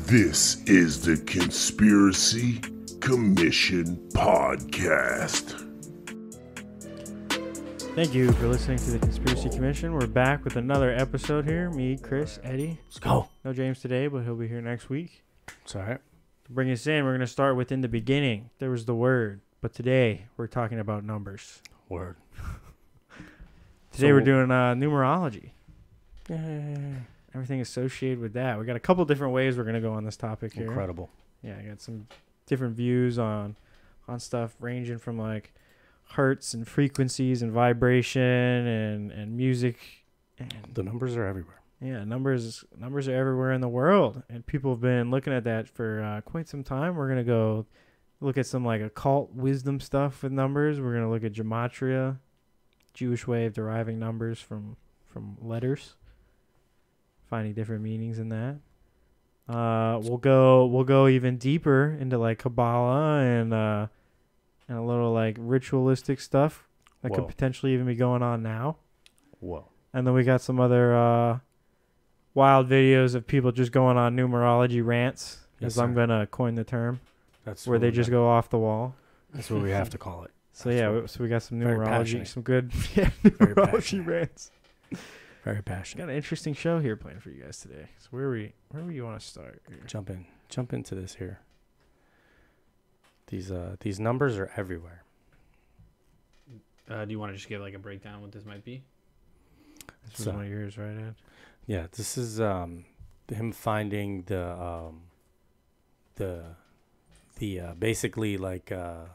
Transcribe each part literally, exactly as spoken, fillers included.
This is the Conspiracy Commission Podcast. Thank you for listening to the Conspiracy Commission. We're back with another episode here. Me, Chris, Eddie. Let's go. No James today, but he'll be here next week. It's all right. To bring us in, we're going to start with in the beginning. There was the word, but today we're talking about numbers. Word. Today So- we're doing uh, numerology. Yeah. Everything associated with that. We got a couple different ways we're going to go on this topic here. Incredible. Yeah, I got some different views on on stuff ranging from like hertz and frequencies and vibration and, and music. And The numbers are everywhere. yeah, numbers numbers are everywhere in the world, and people have been looking at that for uh, quite some time. We're gonna go look at some like occult wisdom stuff with numbers. We're gonna look at gematria, Jewish way of deriving numbers from from letters, finding different meanings in that. Uh, we'll go we'll go even deeper into like Kabbalah and uh, and a little like ritualistic stuff that Whoa. could potentially even be going on now. Whoa. And then we got some other uh, wild videos of people just going on numerology rants, Yes, as I'm sir. going to coin the term, That's where what they we just have- go off the wall. That's what we have to call it. So That's yeah, what- we, so we got some very numerology, passionate. some good yeah, Very numerology passionate. rants. Very passionate. Got an interesting show here planned for you guys today. So where we where do you want to start? Here? Jump in. Jump into this here. These uh these numbers are everywhere. Uh, do you want to just give like a breakdown what this might be? This was So- one of yours, right, Ed? Yeah, this is um him finding the um the the uh, basically like uh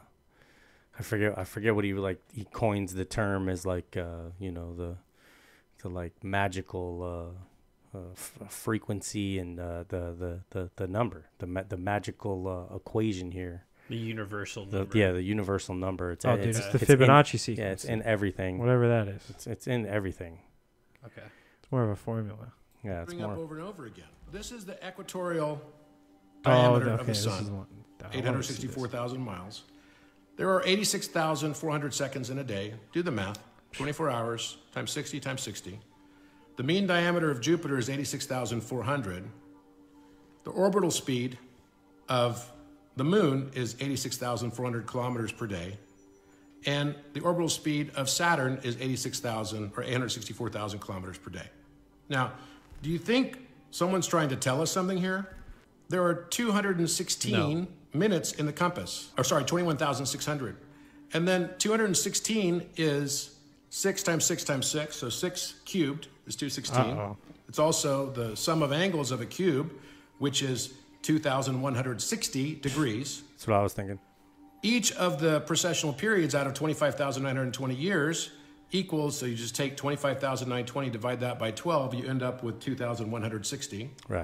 I forget I forget what he like he coins the term as like uh you know the the like magical uh, uh f- frequency and uh, the, the the the number the ma- the magical uh, equation here. The universal The, number. yeah, the universal number. It's Oh, it's, dude, it's the it's in- Fibonacci sequence. yeah, it's in everything. Whatever that is. It's it's in everything. Okay. It's more of a formula. Yeah, it's Bring up more. over and over again. This is the equatorial Oh, diameter okay. of the This is sun, one. I wanna eight hundred see this. sixty-four thousand miles. There are eighty-six thousand four hundred seconds in a day. Do the math. twenty-four hours times sixty times sixty. The mean diameter of Jupiter is eighty-six thousand four hundred. The orbital speed of the moon is eighty-six thousand four hundred kilometers per day. And the orbital speed of Saturn is eighty-six thousand or eight hundred sixty-four thousand kilometers per day. Now, do you think someone's trying to tell us something here? There are two hundred sixteen minutes in the compass. Or sorry, twenty-one thousand six hundred. And then two hundred sixteen is six times six times six. So six cubed is two hundred sixteen. Uh-oh. It's also the sum of angles of a cube, which is two thousand one hundred sixty degrees. That's what I was thinking. Each of the precessional periods out of twenty-five thousand nine hundred twenty years equals, so you just take twenty-five thousand nine hundred twenty, divide that by twelve, you end up with two thousand one hundred sixty. Right.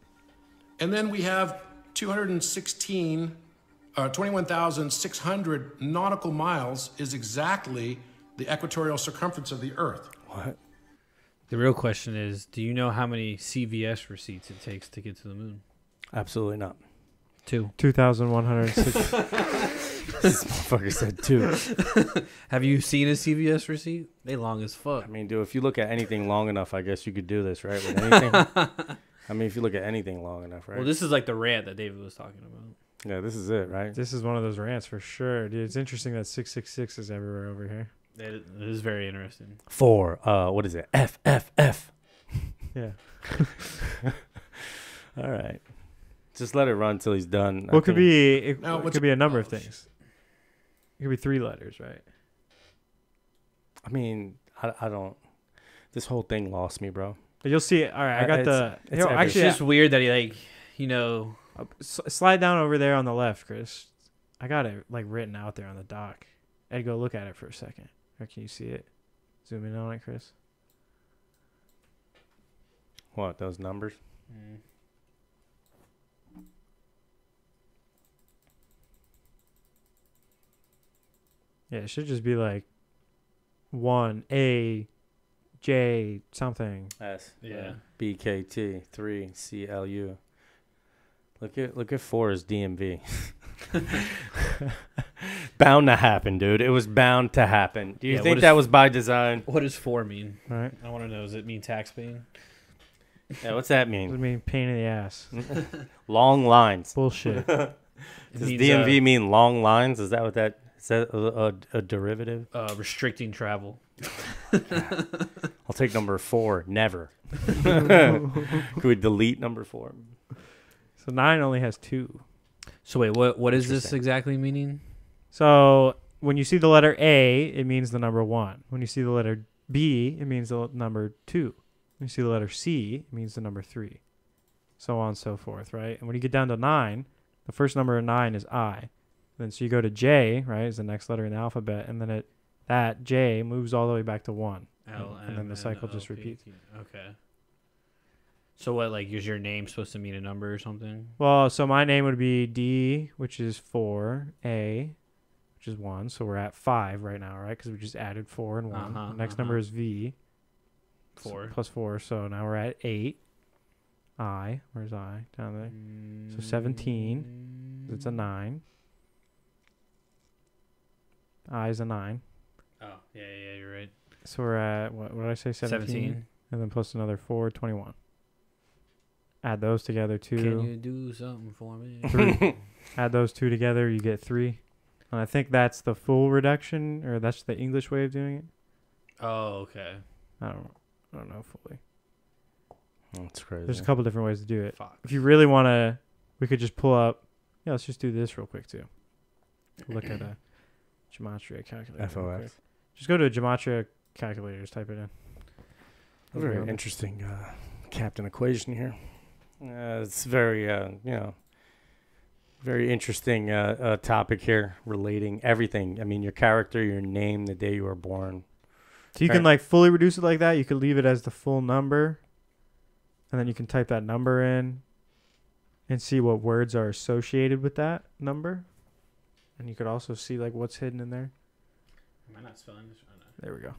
And then we have two hundred sixteen, uh, twenty-one thousand six hundred nautical miles is exactly the equatorial circumference of the Earth. What? The real question is, do you know how many C V S receipts it takes to get to the moon? Absolutely not. Two. two thousand one hundred six. This motherfucker said two. Have you seen a C V S receipt? They long as fuck. I mean, dude, if you look at anything long enough, I guess you could do this, right? With anything. I mean, if you look at anything long enough, right? Well, this is like the rant that David was talking about. yeah, this is it, right? This is one of those rants for sure, dude. It's interesting that six six six is everywhere over here. It it is very interesting. Four. Uh, what is it? F F F. Yeah. All right. Just let it run till he's done. I What could think- be? It, Now, it what's- could be a number of oh, things. It could be three letters, right? I mean, I, I don't. This whole thing lost me, bro. You'll see it. All right, I Uh, got it's- the. it's Yo, every- actually, It's just weird that he like, you know, uh, s- slide down over there on the left, Chris. I got it like written out there on the dock. Ed, go look at it for a second. Or can you see it? Zoom in on it, Chris. What, those numbers? mm, Yeah, it should just be like one A J something. S. yeah. B K T three C L U. Look at look at four is D M V. Bound to happen, dude. It was bound to happen. Do you Yeah, think what that is- was by design? What does four mean? Right. I want to know. Does it mean tax paying? Yeah, what's that Does it mean? mean pain in the ass? Long lines. Bullshit. Does means, D M V uh, mean long lines? Is that what that is? That a, a, a derivative? Uh, restricting travel. I'll take number four. Never. Can we delete number four? So nine only has two. So wait, what what is this Interesting. exactly meaning? So when you see the letter A, it means the number one. When you see the letter B, it means the number two. When you see the letter C, it means the number three. So on and so forth, right? And when you get down to nine, the first number of nine is I. Then so you go to J, right, is the next letter in the alphabet, and then it that J moves all the way back to one. L, and then M, the cycle N, just O, P, repeats. Q. Okay. So what, like, is your name supposed to mean a number or something? Well, so my name would be D, which is four, A, which is one. So we're at five right now, right? Because we just added four and one. Uh-huh, the next uh-huh. number is V. Four. So plus four. So now we're at eight. I. Where's I? Down there. So seventeen. It's a nine. I is a nine. Oh, yeah, yeah, you're right. So we're at, what, what did I say? seventeen? seventeen. And then plus another four, twenty-one. Add those together, two. Can you do something for me? Three. Add those two together, you get three. And I think that's the full reduction, or that's the English way of doing it. Oh, okay. I don't, I don't know fully. That's crazy. There's a couple different ways to do it. Fuck. If you really want to, we could just pull up. Yeah, let's just do this real quick too. Look at a gematria calculator. F real O quick. X. Just go to a gematria calculator. Just type it in. Very Okay. interesting uh, captain equation here. Uh, it's very, uh, you know, very interesting uh, uh, topic here, relating everything. I mean, your character, your name, the day you were born. So you Right. can like fully reduce it like that. You could leave it as the full number, and then you can type that number in, and see what words are associated with that number. And you could also see like what's hidden in there. Am I not spelling this? Oh, no. There we go.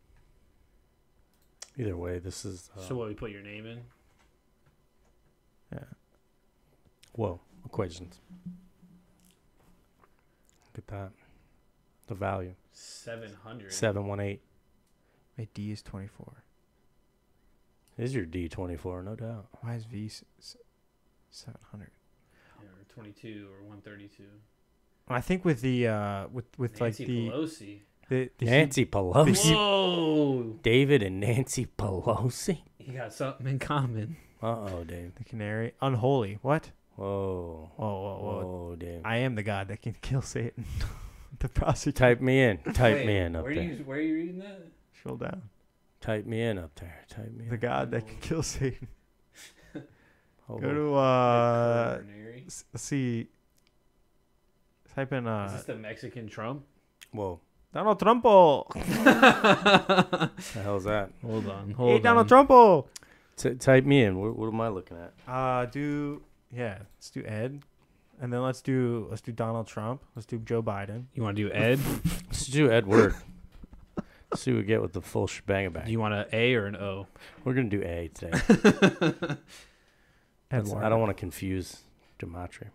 Either way, this is. Uh, So what, we put your name in? Yeah. Whoa, equations. Look at that. The value. seven hundred. seven one eight. My D is twenty-four. Is your D twenty-four, no doubt. Why is V seven hundred? Yeah, or twenty-two or one thirty-two. I think with the uh with with Nancy like the Pelosi. the, the Nancy Pelosi. he- Whoa! David and Nancy Pelosi. You got something in common. Uh-oh, Dave. the canary unholy. What? Whoa. Whoa, whoa, whoa! Whoa, Dave. I am the god that can kill Satan. The prosecutor. Type me in. Type Wait, me in up where there. You, where are you reading that? Scroll down. Type me in up there. Type me The in. god that can kill Satan. Hold Go on. to uh, Coronary? s- see. Type in Is uh this the Mexican Trump? Whoa. Donald Trumpo. What the hell's that? Hold on. Hey, Hold Donald on. Trumpo. T- type me in. What, what am I looking at? Uh, do yeah. Let's do Ed, and then let's do let's do Donald Trump. Let's do Joe Biden. You want to do Ed? Let's do Edward. See what we get with the full shebang do bang. you want an A or an O? We're going to do A today. That's- Edward. I don't want to confuse gematria.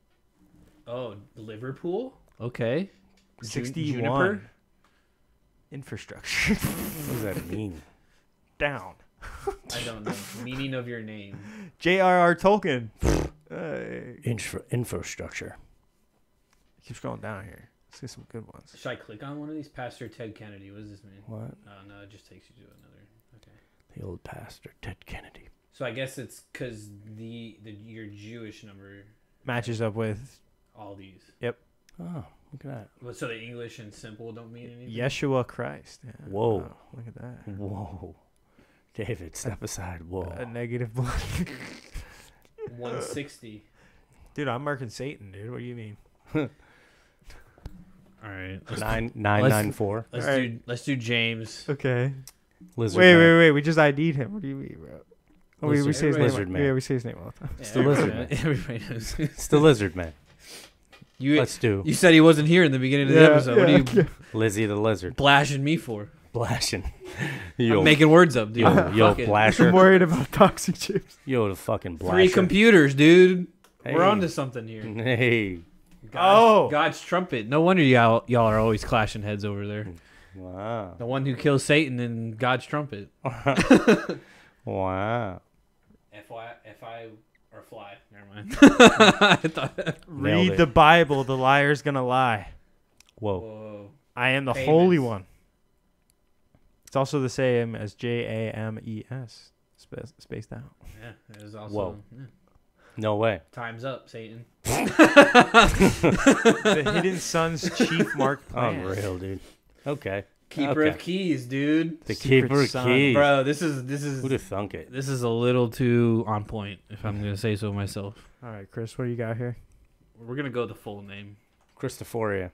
Oh, Liverpool? Okay. Jun- sixty-one. Juniper? Infrastructure What does that mean? down. I don't know. Meaning of your name. J R R Tolkien. Hey. Infra- infrastructure. Keep scrolling down here. Let's get some good ones. Should I click on one of these? Pastor Ted Kennedy. What does this mean? What? Oh, no, it just takes you to another. Okay. The old pastor, Ted Kennedy. So I guess it's because the, the your Jewish number, Matches up with all these. Oh, look at that. Well, so the English and simple don't mean anything? Yeshua Christ. Yeah. Whoa. Wow, look at that. Whoa. David, step aside. Whoa. A negative one. one sixty. Dude, I'm marking Satan, dude. What do you mean? All right. Let's, Nine nine nine four. let's All do right. let's do James. Okay. Lizard. Wait, man. wait, wait. We just I D'd him. What do you mean, bro? Oh, we, we Lizard- say his name. Lizard man. Yeah, we say his name all the time. Yeah, It's the lizard everybody- man. Everybody knows. It's the lizard man. You Let's do you said he wasn't here in the beginning of the Yeah, episode. What are yeah, you Lizzie the lizard. blashing me for? Blashing. I'm Yo, making words up, dude. yo, yo, Fuck it. I'm blasher. worried about toxic chips. Yo, the fucking blasher. Three computers, dude. Hey. We're on to something here. Hey. God's, Oh. God's trumpet. No wonder y'all y'all are always clashing heads over there. Wow. The one who kills Satan and God's trumpet. Wow. F Y F I or fly. Never mind. I thought. Read it. the Bible. The liar's gonna lie. Whoa. Whoa. I am the Famous. Holy One. It's also the same as J A M E S, sp- spaced out. Yeah, it was also. Whoa. Yeah. No way. Time's up, Satan. The Hidden Sun's chief Mark Plant. Unreal, dude. Okay. Keeper okay. of keys, dude. The Secret keeper of son. keys. Bro, this is this is Who'd have thunk it? this is a little too on point, if I'm gonna say so myself. All right, Chris, what do you got here? We're gonna go the full name. Christophoria.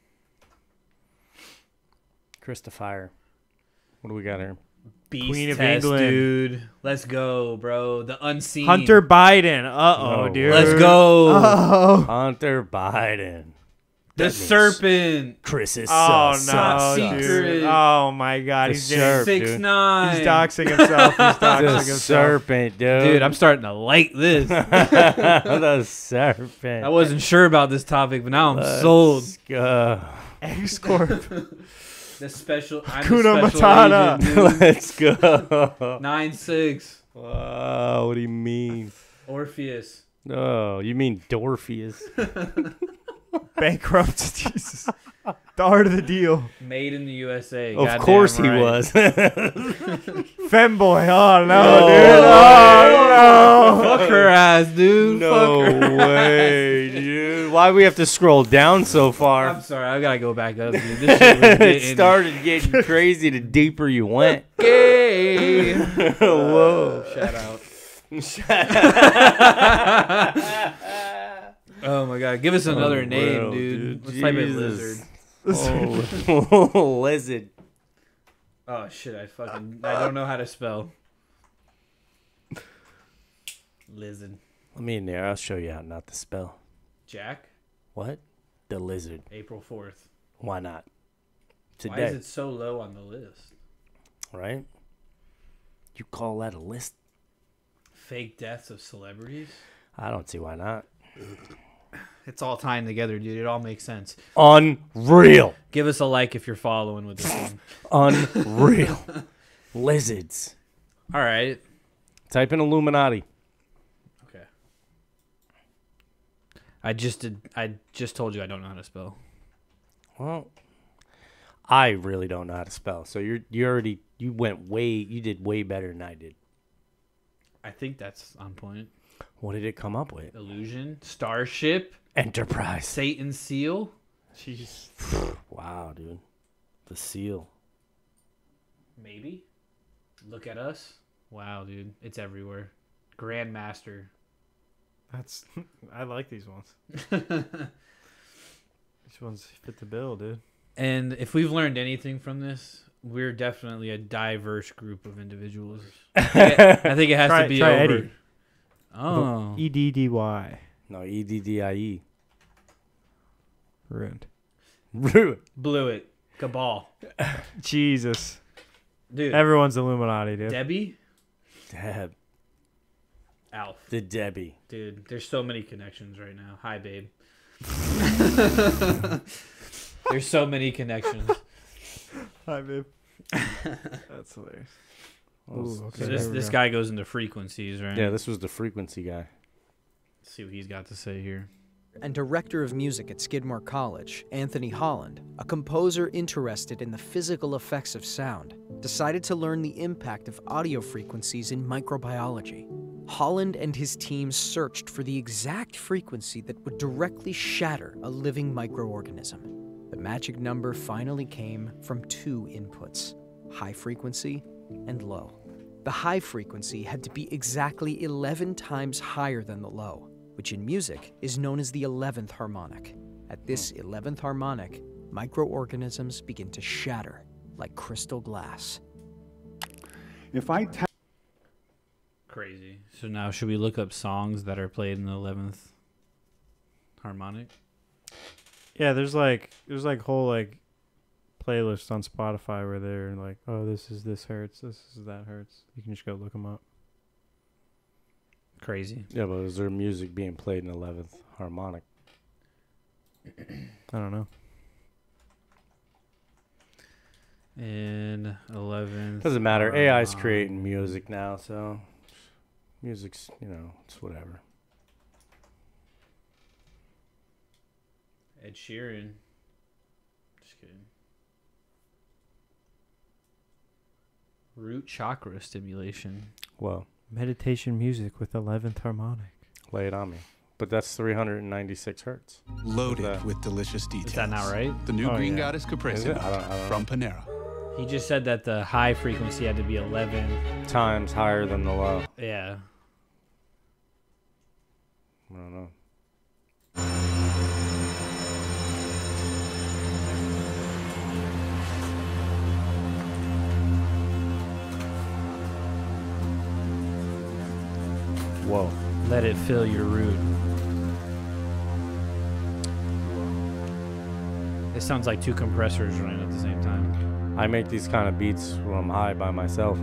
Christopher. What do we got here? Beast Queen of test, England. dude. Let's go, bro. The unseen. Hunter Biden. Uh oh, No dude. way. Let's go. Oh, Hunter Biden. the That means serpent. Chris is oh sus, no, sus, secret. dude. Oh my God, The he's serp, getting, Six dude. nine. he's doxing himself. He's doxing The himself. serpent, dude. Dude, I'm starting to like this. the serpent. I wasn't sure about this topic, but now I'm Let's sold. Go. X Corp. The special. I'm Hakuna the special Matata. agent, dude. Let's go. Nine six. Wow, what do you mean? Orpheus. Oh, you mean Dorpheus? Bankrupt. Jesus. The art of the deal. Made in the U S A. Of Goddamn course he right. was. Femboy. Oh no, No. dude. Oh no. Fuck her ass, dude. No Fuck her. way, dude. Why we have to scroll down so I'm far? sorry. I gotta go back up, dude. This shit was It getting started getting crazy the deeper you went. gay. Whoa. Shout out. Oh my god. Give us another Oh, name, bro, dude. dude. Let's type in Jesus. lizard. Oh, lizard. Oh shit, I fucking I don't know how to spell. Lizard. Let me in there. I'll show you how not to spell. Jack, What? The lizard. April fourth. Why not? Why Today, is it so low on the list? right? You call that a list? Fake deaths of celebrities? I don't see why not. It's all tying together, dude. It all makes sense. Unreal. Give us a like if you're following with this one. Unreal. Lizards. All right. Type in Illuminati. Okay. I just did. I just told you I don't know how to spell. Well, I really don't know how to spell. So you're you already you went way you did way better than I did. I think that's on point. What did it come up with? Illusion, Starship, Enterprise. Satan's Seal. Jeez. Wow, dude. The seal. Maybe. Look at us. Wow, dude. It's everywhere. Grandmaster. That's. I like these ones. These ones fit the bill, dude. And if we've learned anything from this, we're definitely a diverse group of individuals. I think it, I think it has Try- to be try over. Eddie. Oh. E D D Y. No, E D D I E. Ruined. Rude. Blew it. Cabal. Jesus. Dude. Everyone's Illuminati, dude. Debbie? Deb. Alf. The Debbie. Dude, there's so many connections right now. Hi, babe. There's so many connections. Hi, babe. That's hilarious. Ooh, okay, So this there we this go. guy goes into frequencies, right? Yeah, this was the frequency guy. Let's see what he's got to say here. And director of music at Skidmore College, Anthony Holland, a composer interested in the physical effects of sound, decided to learn the impact of audio frequencies in microbiology. Holland and his team searched for the exact frequency that would directly shatter a living microorganism. The magic number finally came from two inputs, high frequency and low. The high frequency had to be exactly eleven times higher than the low, which in music is known as the eleventh harmonic. At this eleventh harmonic, microorganisms begin to shatter like crystal glass. If I tap Crazy. So now should we look up songs that are played in the eleventh harmonic? Yeah, there's like there's like whole like playlists on Spotify where they're like, oh, this is this hertz, this is that hertz. You can just go look them up. Crazy. Yeah, but is there music being played in eleventh harmonic? I don't know. In eleventh. Doesn't matter. A I's creating music now, so music's, you know, it's whatever. Ed Sheeran. Just kidding. Root chakra stimulation. Well, Meditation music with eleventh harmonic. lay it on me. But that's three hundred ninety-six hertz. Loaded that? with delicious details. Is that not right? The new Oh, Green yeah. Goddess Caprese Is it? I don't- I don't from Panera. He just said that the high frequency had to be eleven. Times higher than the low. Yeah. I don't know. Whoa. Let it fill your root. It sounds like two compressors running at the same time. I make these kind of beats when I'm high by myself.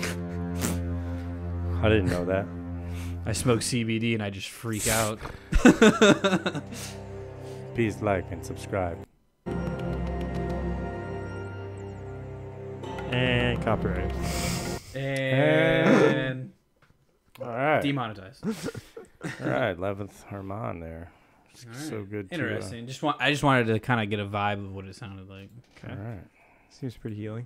I didn't know that. I smoke C B D and I just freak out. Please like and subscribe. And copyright. And All right. demonetized. All right. eleventh Herman there. All So right. good. Interesting. Just want I just wanted to kind of get a vibe of what it sounded like. To, uh, all right. Seems pretty healing.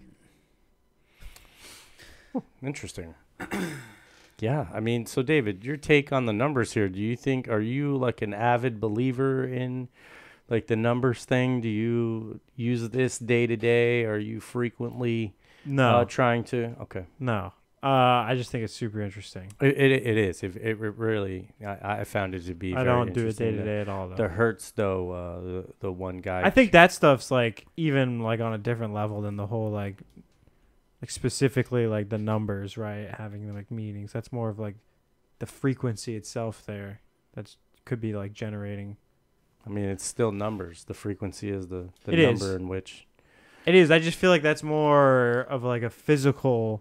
Interesting. Yeah, I mean, so David, your take on the numbers here, do you think, are you like an avid believer in like the numbers thing? Do you use this day to day? Are you frequently No, uh, trying to? Okay. no. Uh, I just think it's super interesting. It, it, it is. It, it really, I, I found it to be I very don't do it interesting. day to day at all, though. The Hertz, though, uh, the, the one guy. I think that stuff's like even like on a different level than the whole like, like specifically like the numbers, right? Having like meanings. That's more of like the frequency itself there. That's could be like generating. I mean, it's still numbers. The frequency is the, the It is. number in which. It is. I just feel like that's more of like a physical,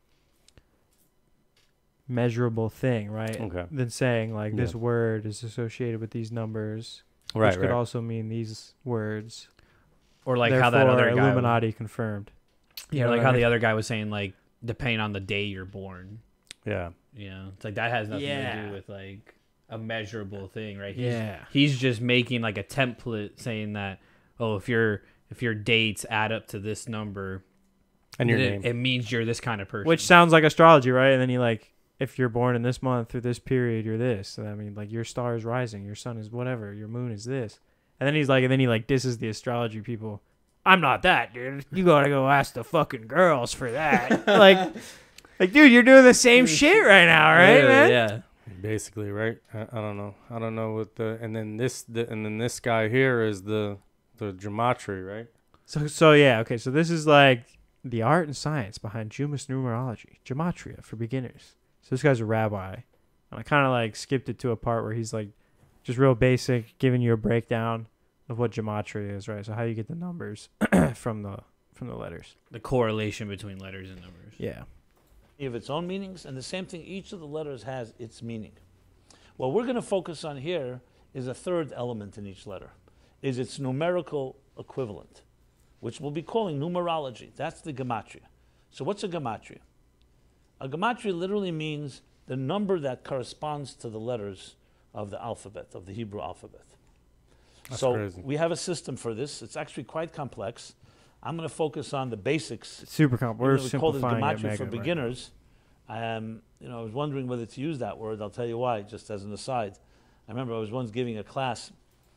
measurable thing, right? Okay. Than saying like Yeah. this word is associated with these numbers, Right, which could right. also mean these words. Or like Therefore, how that other guy Illuminati confirmed. Yeah, You know like what how I mean? the other guy was saying, like, depending on the day you're born. Yeah. You know, it's like that has nothing to Yeah. do with like a measurable thing, right? He's, Yeah. He's just making like a template saying that, oh, if your if your dates add up to this number, And your then name. it, it means you're this kind of person. Which sounds like astrology, right? And then you like, if you're born in this month or this period, you're this. So, I mean, like your star is rising, your sun is whatever, your moon is this. And then he's like, and then he like disses the astrology people. I'm not that, dude. You gotta go ask the fucking girls for that. like, like, dude, you're doing the same shit right now, right, yeah, man? Yeah. Basically, right? I, I don't know. I don't know what the and then this the, and then this guy here is the the gematria, right? So, so yeah, okay. So this is like the art and science behind Jumas numerology, gematria for beginners. So this guy's a rabbi, and I kind of like skipped it to a part where he's like, just real basic, giving you a breakdown of what gematria is, right? So how you get the numbers from the from the letters. The correlation between letters and numbers. Yeah. Of its own meanings, and the same thing, each of the letters has its meaning. What we're going to focus on here is a third element in each letter, is its numerical equivalent, which we'll be calling numerology. That's the gematria. So what's a gematria? A gematria literally means the number that corresponds to the letters of the alphabet, of the Hebrew alphabet. That's so crazy. we have a system for this. It's actually quite complex. I'm going to focus on the basics. It's super complex. We're Even though we call this simplifying it gematria mega for right beginners. Um, you know, I was wondering whether to use that word. I'll tell you why, just as an aside. I remember I was once giving a class.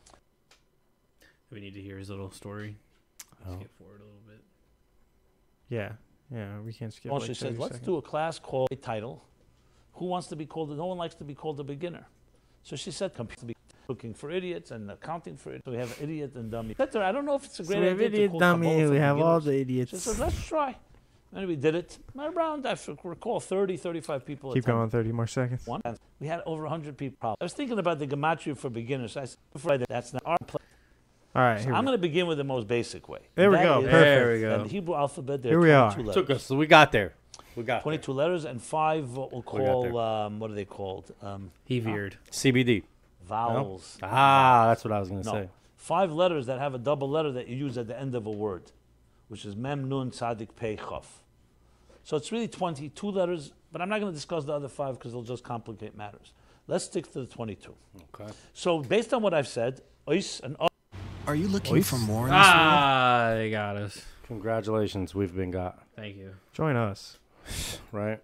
We need to hear his little story. Oh. Skip forward a little bit. Yeah. Yeah. We can't skip. Well, like she said, thirty let's seconds. do a class called a title. Who wants to be called? No one likes to be called a beginner. So she said, come to be looking for idiots and accounting for it. So we have idiot and dummy. I said to her, I don't know if it's a great So we have idea to idiot, call dummy. Kabbalah for We have all beginners. the She idiots. said, let's try. And we did it. Around, I recall, thirty, thirty-five people Keep attended. going. Thirty more seconds. One. We had over one hundred people. I was thinking about the gematria for beginners. I said, before I did, that's not our place. All right. So Here I'm we going to begin with the most basic way. There we That go. is Perfect. There we that go. the Hebrew alphabet, there Here are we are. twenty-two letters. Took us. So we got there. We got twenty-two letters and five what we'll We got there. call, um, what are they called? Um, He veered. there. C B D. vowels. Ah, that's what I was gonna No. say. Five letters that have a double letter that you use at the end of a word, which is mem, nun, tzadik, pei, chaf. So it's really twenty-two letters But I'm not going to discuss the other five because they'll just complicate matters. Let's stick to the twenty-two. Okay. So based on what I've said, ois and o- Are you looking Ois? for more in this world? Ah, they got us. Congratulations, we've been got. Thank you. Join us. Right?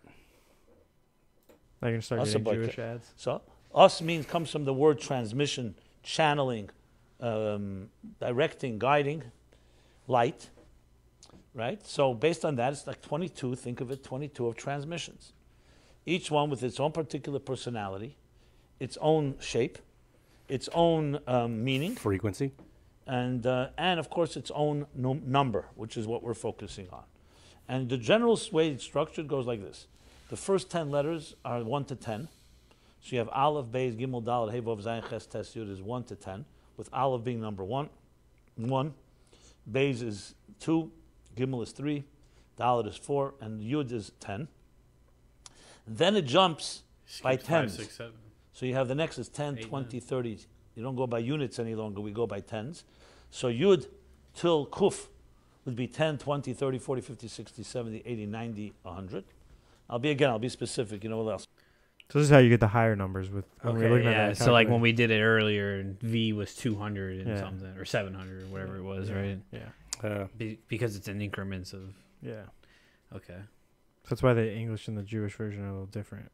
I can start Us getting about Jewish it. ads. So us means comes from the word transmission, channeling, um, directing, guiding, light. Right? So based on that, it's like twenty-two. Think of it, twenty-two of transmissions. Each one with its own particular personality, its own shape, its own um, meaning, Frequency. and uh, and of course its own num- number, which is what we're focusing on. And the general way it's structured goes like this: the first ten letters are one to ten. So you have Aleph, Beis, Gimel, Dalet, Hey, Vav, Zayin, Ches, Tes, Yud is one to ten, with Aleph being number one. One, Beis is two, Gimel is three, Dalet is four, and Yud is ten. Then it jumps by Skips five, tens. six, seven. So you have the next is ten, Eight, twenty, nine. thirty. You don't go by units any longer, we go by tens. So Yud till Kuf would be ten, twenty, thirty, forty, fifty, sixty, seventy, eighty, ninety, one hundred. I'll be, again, I'll be specific, you know what else? So this is how you get the higher numbers with when we're Okay, looking yeah. at that So like when calculator. we did it earlier, V was two hundred and Yeah. something, or seven hundred, or whatever it was, yeah. right? Yeah. Uh, Be- because it's in increments of. Yeah. Okay. So that's why the English and the Jewish version are a little different.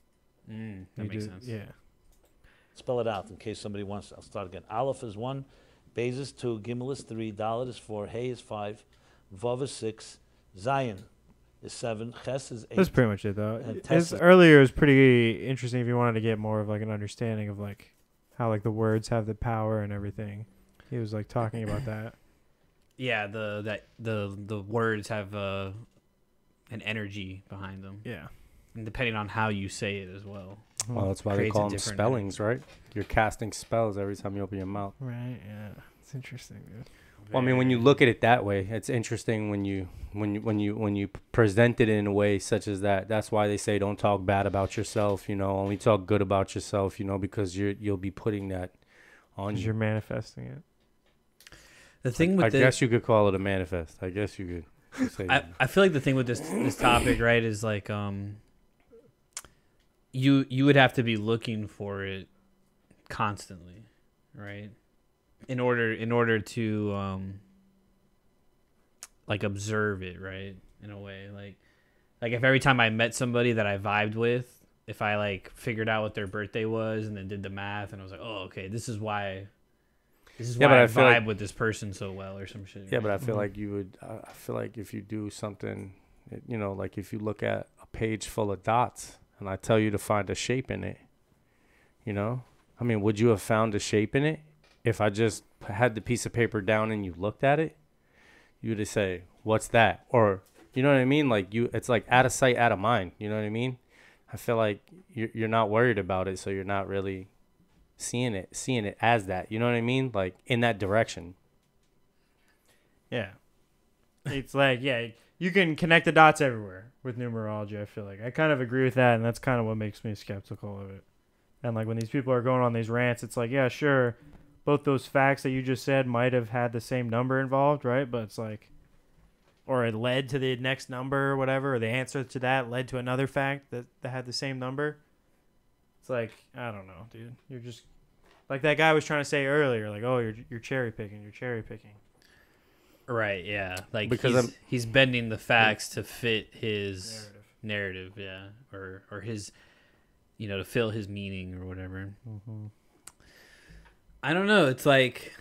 Mm, that You makes do- sense. Yeah. Spell it out in case somebody wants to. I'll start again. Aleph is one, Beis is two, Gimel is three, Dalet is four, Hey is five, Vav is six, Zayin is seven, Ches is eight. That's pretty much it, though. And It's, Tesla- earlier was pretty interesting if you wanted to get more of like an understanding of like how like the words have the power and everything. He was like talking about that. Yeah, the that the the words have uh, an energy behind them, Yeah. and depending on how you say it as well. well, that's why they Creates a call them different spellings, right? You're casting spells every time you open your mouth. Right. Yeah. It's interesting, dude. Well, I mean, when you look at it that way, it's interesting when you when you when you when you present it in a way such as that. That's why they say don't talk bad about yourself. You know, only talk good about yourself. You know, because you're you'll be putting that on Because you. you're manifesting it. The thing with I this, guess you could call it a manifest. I guess you could say I, I feel like the thing with this this topic, right, is like um you you would have to be looking for it constantly, right? In order in order to um like observe it, right? In a way. Like like if every time I met somebody that I vibed with, if I like figured out what their birthday was and then did the math and I was like, "Oh, okay, this is why this is Yeah, why but I, I feel vibe like- with this person so well," or some shit. Yeah, right? but I feel Mhm. like you would. Uh, I feel like if you do something, it- you know, like if you look at a page full of dots and I tell you to find a shape in it, you know, I mean, would you have found a shape in it if I just had the piece of paper down and you looked at it? You would say, "What's that?" Or you know what I mean? Like you, it's like out of sight, out of mind. You know what I mean? I feel like you're you're not worried about it, so you're not really seeing it, seeing it as that. You know what I mean? Like in that direction. Yeah. It's like, yeah, you can connect the dots everywhere with numerology, I feel like. I kind of agree with that, and that's kind of what makes me skeptical of it. And like when these people are going on these rants, it's like, yeah, sure, both those facts that you just said might have had the same number involved, right? But it's like, or it led to the next number or whatever, or the answer to that led to another fact that, that had the same number. It's like, I don't know, dude. You're just, like that guy was trying to say earlier, like, oh, you're you're cherry picking, you're cherry picking. Right, yeah. Like Because he's, I'm- he's bending the facts to fit his Narrative. narrative, yeah, or or his, you know, to fill his meaning or whatever. Mm-hmm. I don't know. It's like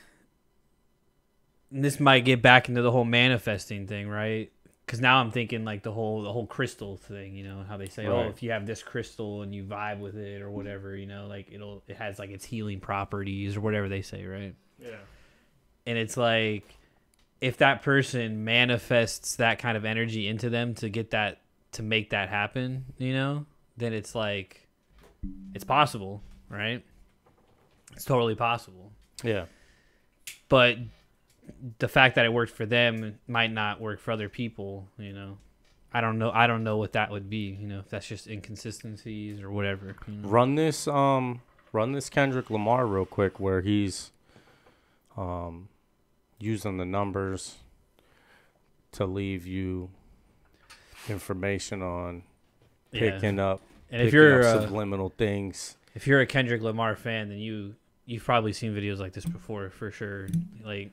this might get back into the whole manifesting thing, right? Because now I'm thinking like the whole the whole crystal thing. You know how they say, Right. oh, if you have this crystal and you vibe with it or whatever, you know, like it'll it has like its healing properties or whatever they say, right? Yeah. And it's like if that person manifests that kind of energy into them to get that to make that happen, you know, then it's like it's possible, right? It's totally possible. Yeah. But the fact that it worked for them might not work for other people, you know. I don't know I don't know what that would be, you know, if that's just inconsistencies or whatever. You know? Run this um run this Kendrick Lamar real quick where he's um using the numbers to leave you information on Yeah. picking up, And if picking you're up uh, subliminal things. if you're a Kendrick Lamar fan, then you you've probably seen videos like this before for sure. Like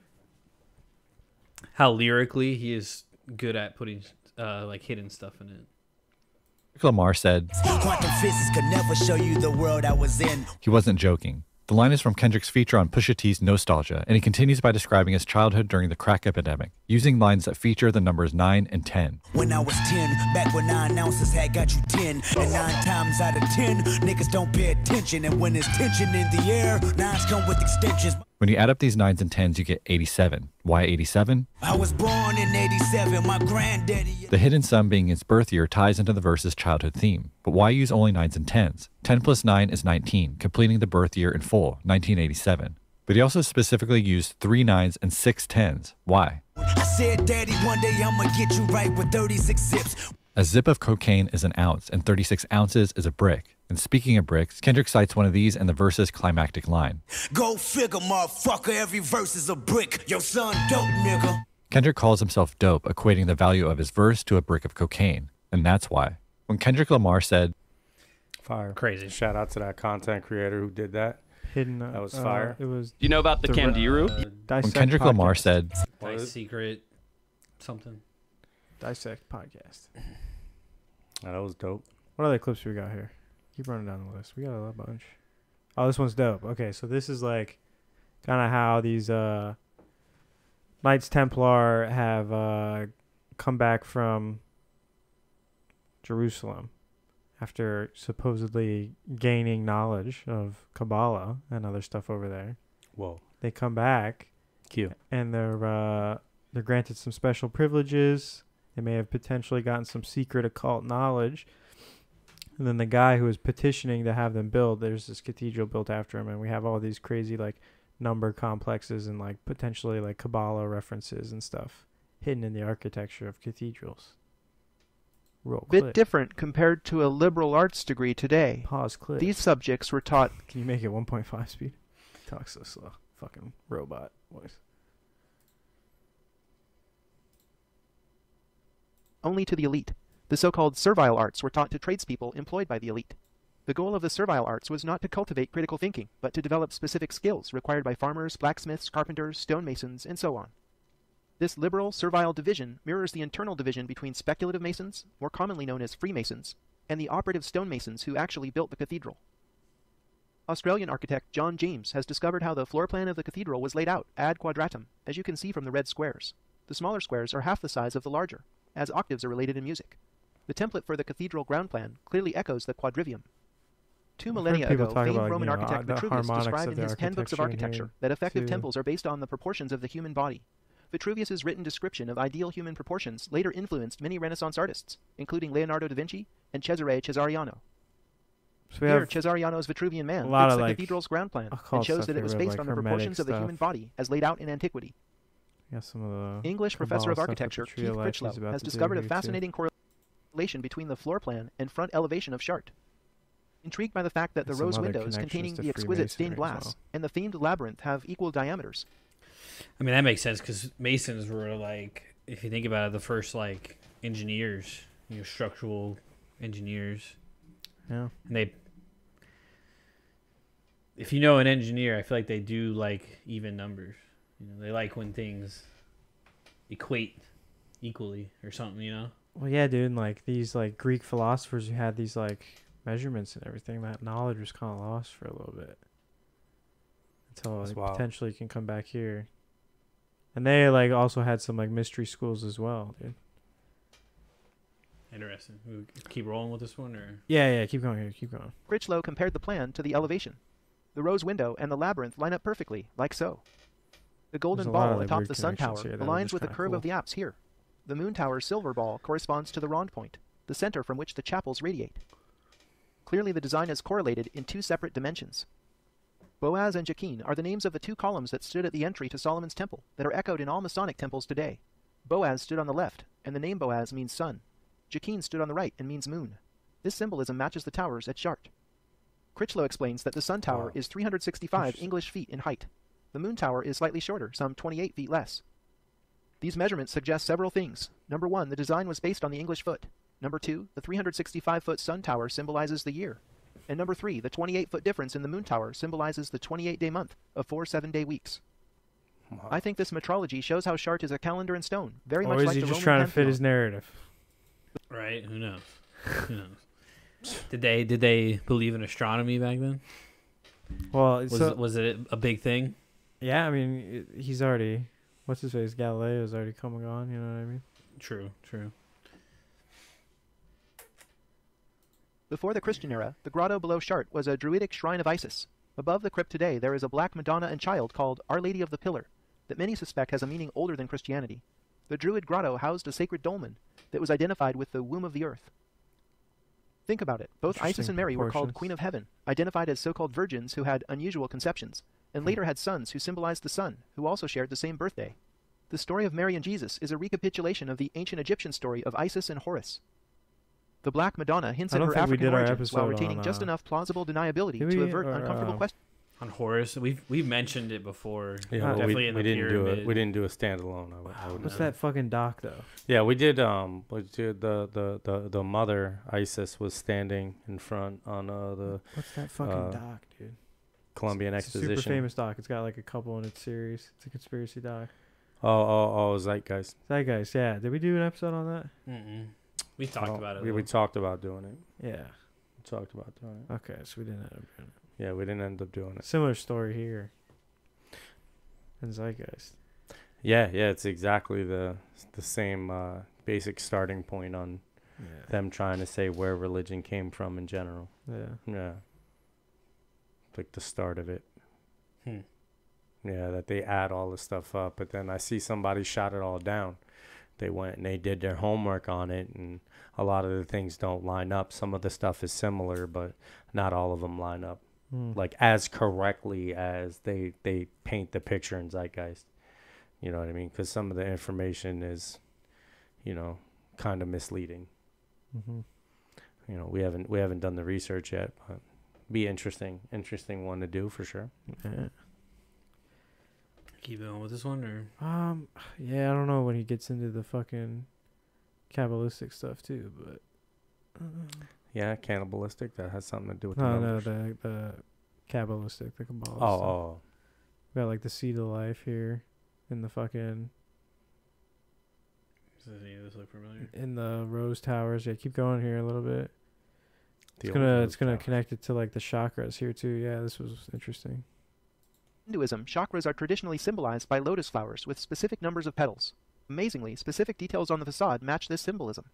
how lyrically he is good at putting uh, like hidden stuff in it. Lamar said, Quantum physics could never show you the world I was in. He wasn't joking. The line is from Kendrick's feature on Pusha T's Nostalgia, and he continues by describing his childhood during the crack epidemic, using lines that feature the numbers nine and ten. When I was ten, back when nine ounces had got you ten, and nine times out of ten, niggas don't pay attention, and when there's tension in the air, nines come with extensions. When you add up these nines and tens, you get eighty-seven. Why eighty-seven? I was born in eighty-seven, my granddaddy. The hidden sum being its birth year ties into the verse's childhood theme. But why use only nines and tens? ten plus nine is nineteen, completing the birth year in full, nineteen eighty-seven. But he also specifically used three nines and six tens. Why? I said, Daddy, one day I'ma get you right with thirty-six zips. A zip of cocaine is an ounce, and thirty-six ounces is a brick. And speaking of bricks, Kendrick cites one of these in the verse's climactic line. Go figure, motherfucker, every verse is a brick. Your son dope, nigga. Kendrick calls himself dope, equating the value of his verse to a brick of cocaine. And that's why. When Kendrick Lamar said, Fire. Crazy. Shout out to that content creator who did that. Hidden. Uh, That was uh, fire. It was. Do you know about the The- Candiru? Uh, when Dissect Kendrick Lamar Podcast. said, Nice secret something. Dissect podcast. Oh, that was dope. What other clips we got here? Keep running down the list. We got a bunch. Oh, this one's dope. Okay, so this is like kind of how these uh, Knights Templar have uh, come back from Jerusalem after supposedly gaining knowledge of Kabbalah and other stuff over there. Whoa. They come back Q. and they're uh, they're granted some special privileges. They may have potentially gotten some secret occult knowledge. And then the guy who was petitioning to have them build, there's this cathedral built after him, and we have all these crazy like number complexes and like potentially like Kabbalah references and stuff hidden in the architecture of cathedrals. Roll Bit clip. different compared to a liberal arts degree today. Pause clip. These subjects were taught. Can you make it one point five speed? Talk so slow. Fucking robot voice. Only to the elite. The so-called servile arts were taught to tradespeople employed by the elite. The goal of the servile arts was not to cultivate critical thinking, but to develop specific skills required by farmers, blacksmiths, carpenters, stonemasons, and so on. This liberal servile division mirrors the internal division between speculative masons, more commonly known as Freemasons, and the operative stonemasons who actually built the cathedral. Australian architect John James has discovered how the floor plan of the cathedral was laid out ad quadratum, as you can see from the red squares. The smaller squares are half the size of the larger, as octaves are related in music. The template for the cathedral ground plan clearly echoes the quadrivium. Two I've heard millennia people ago, talk famed about, Roman you know, architect the Vitruvius harmonics described of in the his Ten Books of architecture in Architecture here, that effective too. temples are based on the proportions of the human body. Vitruvius's written description of ideal human proportions later influenced many Renaissance artists, including Leonardo da Vinci and Cesare Cesariano. So we Here, have Cesariano's Vitruvian Man a lot fits of, the like, cathedral's ground plan occult and shows stuff that it was here, we have, based like, on the hermetic proportions of the human stuff. body as laid out in antiquity. got some of the English professor of Kabbalah stuff that architecture the trio Keith life is Critchlow about has to do discovered a here, too. fascinating correlation between the floor plan and front elevation of Chartres. Intrigued by the fact that the And some rose other windows connections containing to the exquisite stained Freemasonry as glass well. and the themed labyrinth have equal diameters. I mean, that makes sense because Masons were like, if you think about it, the first like engineers, you know, structural engineers. Yeah. And they, if you know an engineer, I feel like they do like even numbers. You know, they like when things equate equally or something. You know. Well, yeah, dude. And, like these like Greek philosophers who had these like measurements and everything, that knowledge was kind of lost for a little bit until That's like, wild. potentially can come back here. And they like also had some like mystery schools as well, dude. Interesting. We keep rolling with this one, or Yeah, yeah. Keep going here. Keep going. Critchlow compared the plan to the elevation. The rose window and the labyrinth line up perfectly, like so. The golden There's a lot of, ball like, atop weird the sun tower connections here that are aligns just with the kinda curve cool. of the apse here. The moon tower's silver ball corresponds to the rond point, the center from which the chapels radiate. Clearly the design is correlated in two separate dimensions. Boaz and Jachin are the names of the two columns that stood at the entry to Solomon's temple that are echoed in all Masonic temples today. Boaz stood on the left, and the name Boaz means sun. Jachin stood on the right and means moon. This symbolism matches the towers at Chartres. Critchlow explains that the sun tower Wow. is three hundred sixty-five English feet in height. The moon tower is slightly shorter, some twenty-eight feet less. These measurements suggest several things. Number one, the design was based on the English foot. Number two, the three hundred sixty-five foot sun tower symbolizes the year. And number three, the twenty-eight foot difference in the moon tower symbolizes the twenty-eight day month of four seven-day weeks. Wow. I think this metrology shows how Chart is a calendar in stone, very or much is like he the just Roman trying pantheon. to fit his narrative? Right? Who knows? Who knows? Did they did they believe in astronomy back then? Well, was so, it, was it a big thing? Yeah, I mean, it, he's already what's his face? Galileo's already come and gone. You know what I mean? True. True. Before the Christian era, the grotto below Chart was a druidic shrine of Isis. Above the crypt today, there is a black Madonna and child called Our Lady of the Pillar that many suspect has a meaning older than Christianity. The druid grotto housed a sacred dolmen that was identified with the womb of the earth. Think about it. Both Isis and Mary were called Queen of Heaven, identified as so-called virgins who had unusual conceptions, and later had sons who symbolized the sun, who also shared the same birthday. The story of Mary and Jesus is a recapitulation of the ancient Egyptian story of Isis and Horus. The Black Madonna hints at her African origins while retaining on, uh, just enough plausible deniability to avert or, uncomfortable uh, questions. On Horus, we've we've mentioned it before. Yeah, well, definitely we, in the we didn't pyramid. do it. We didn't do a standalone. I would, I would What's know. that fucking doc though? Yeah, we did. Um, we did the the the the mother Isis was standing in front on uh the. What's that fucking uh, doc, dude? Columbian it's, it's Exposition. a super famous doc. It's got like a couple in its series. It's a conspiracy doc. Oh oh oh, Zeitgeist. Zeitgeist, yeah. Did we do an episode on that? Mm-mm. We talked oh, about it. We, we talked about doing it. Yeah. We talked about doing it. Okay, so we didn't end up doing it. Yeah, we didn't end up doing it. Similar story here. And Zeitgeist. Yeah, yeah, it's exactly the the same uh, basic starting point on yeah. them trying to say where religion came from in general. Yeah. Yeah. Like the start of it. Hmm. Yeah, that they add all this stuff up, but then I see somebody shot it all down. They went and they did their homework on it, and a lot of the things don't line up. Some of the stuff is similar, but not all of them line up. Mm. Like as correctly as they they paint the picture in Zeitgeist. You know what I mean? Because some of the information is, you know, kind of misleading. Mm-hmm. You know, we haven't we haven't done the research yet, but be interesting, interesting one to do for sure. Yeah. Keep going with this one, or um, yeah, I don't know when he gets into the fucking Kabbalistic stuff too, but uh, yeah, cannibalistic. That has something to do with no, the no, numbers. the the Kabbalistic, the Kabbalah. Oh, stuff. oh, We got like the seed of life here, in the fucking. Does any of this look familiar? In the rose towers, yeah. Keep going here a little bit. The it's gonna old it's gonna towers. connect it to like the chakras here too. Yeah, this was interesting. Hinduism, chakras are traditionally symbolized by lotus flowers with specific numbers of petals. Amazingly, specific details on the facade match this symbolism.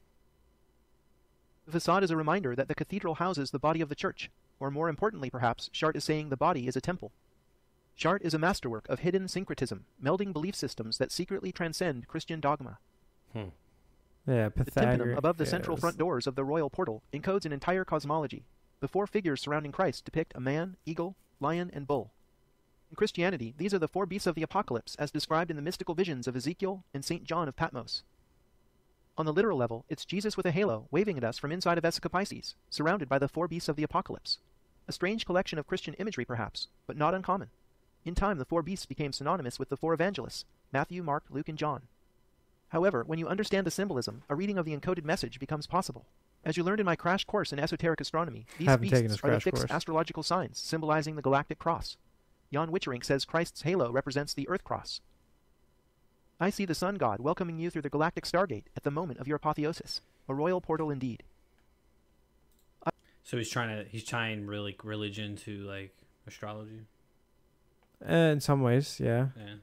The facade is a reminder that the cathedral houses the body of the church, or more importantly perhaps, Chart is saying the body is a temple. Chart is a masterwork of hidden syncretism, melding belief systems that secretly transcend Christian dogma. Hmm. Yeah, The Pythagoras. tympanum above the yeah, central this- front doors of the royal portal encodes an entire cosmology. The four figures surrounding Christ depict a man, eagle, lion, and bull. In Christianity, these are the four beasts of the apocalypse as described in the mystical visions of Ezekiel and Saint John of Patmos. On the literal level, it's Jesus with a halo waving at us from inside of Pisces, surrounded by the four beasts of the apocalypse. A strange collection of Christian imagery perhaps, but not uncommon. In time, the four beasts became synonymous with the four evangelists, Matthew, Mark, Luke, and John. However, when you understand the symbolism, a reading of the encoded message becomes possible. As you learned in my crash course in esoteric astronomy, these Haven't taken beasts this are the crash fixed course. astrological signs symbolizing the galactic cross. Jan Witcherink says Christ's halo represents the Earth cross. I see the sun god welcoming you through the galactic stargate at the moment of your apotheosis. A royal portal indeed. So he's trying to he's tying really religion to like astrology. Uh, in some ways, yeah. Yeah.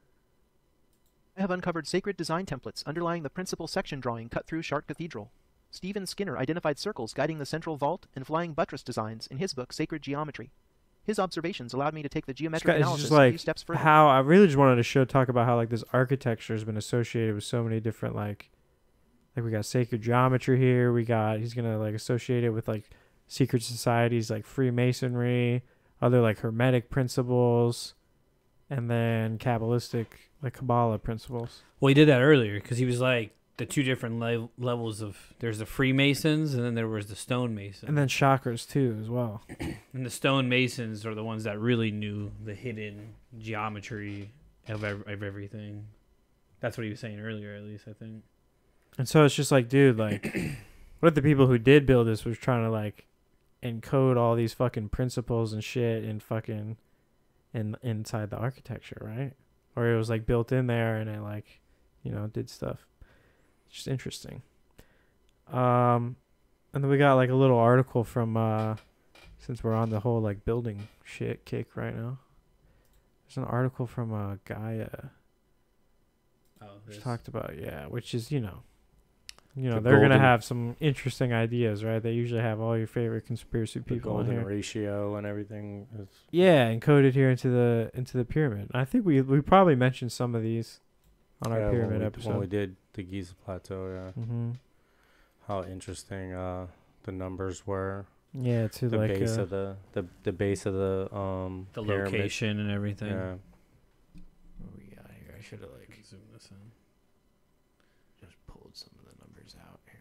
I have uncovered sacred design templates underlying the principal section drawing cut through Chart Cathedral. Stephen Skinner identified circles guiding the central vault and flying buttress designs in his book Sacred Geometry. His observations allowed me to take the It's, geometric got- it's analysis just a like few steps further. how I really just wanted to show talk about how like this architecture has been associated with so many different like like we got sacred geometry here. We got he's gonna like associate it with like secret societies like Freemasonry, other like Hermetic principles, and then Kabbalistic like Kabbalah principles. Well, he did that earlier because he was like the two different le- levels of there's the Freemasons and then there was the stonemasons. And then chakras too as well. And the stonemasons are the ones that really knew the hidden geometry of ev- of everything. That's what he was saying earlier, at least I think. And so it's just like, dude, like What if the people who did build this was trying to like encode all these fucking principles and shit in fucking in inside the architecture, right? Or it was like built in there and it like, you know, did stuff. It's just interesting. Um, and then we got like a little article from uh, since we're on the whole like building shit kick right now. There's an article from uh, Gaia. Oh, which talked about yeah, which is you know, you know The they're gonna golden- have some interesting ideas, right? They usually have all your favorite conspiracy The people in golden here. ratio and everything. Is, Yeah, encoded here into the into the pyramid. I think we we probably mentioned some of these on our yeah, pyramid when we, episode. when we did the Giza Plateau, yeah. Mm-hmm. How interesting uh, the numbers were. Yeah, to the like base uh, of the, the the base of the um The pyramid. location and everything. Yeah. What we got here? I should have like Zoom this in. just pulled some of the numbers out here.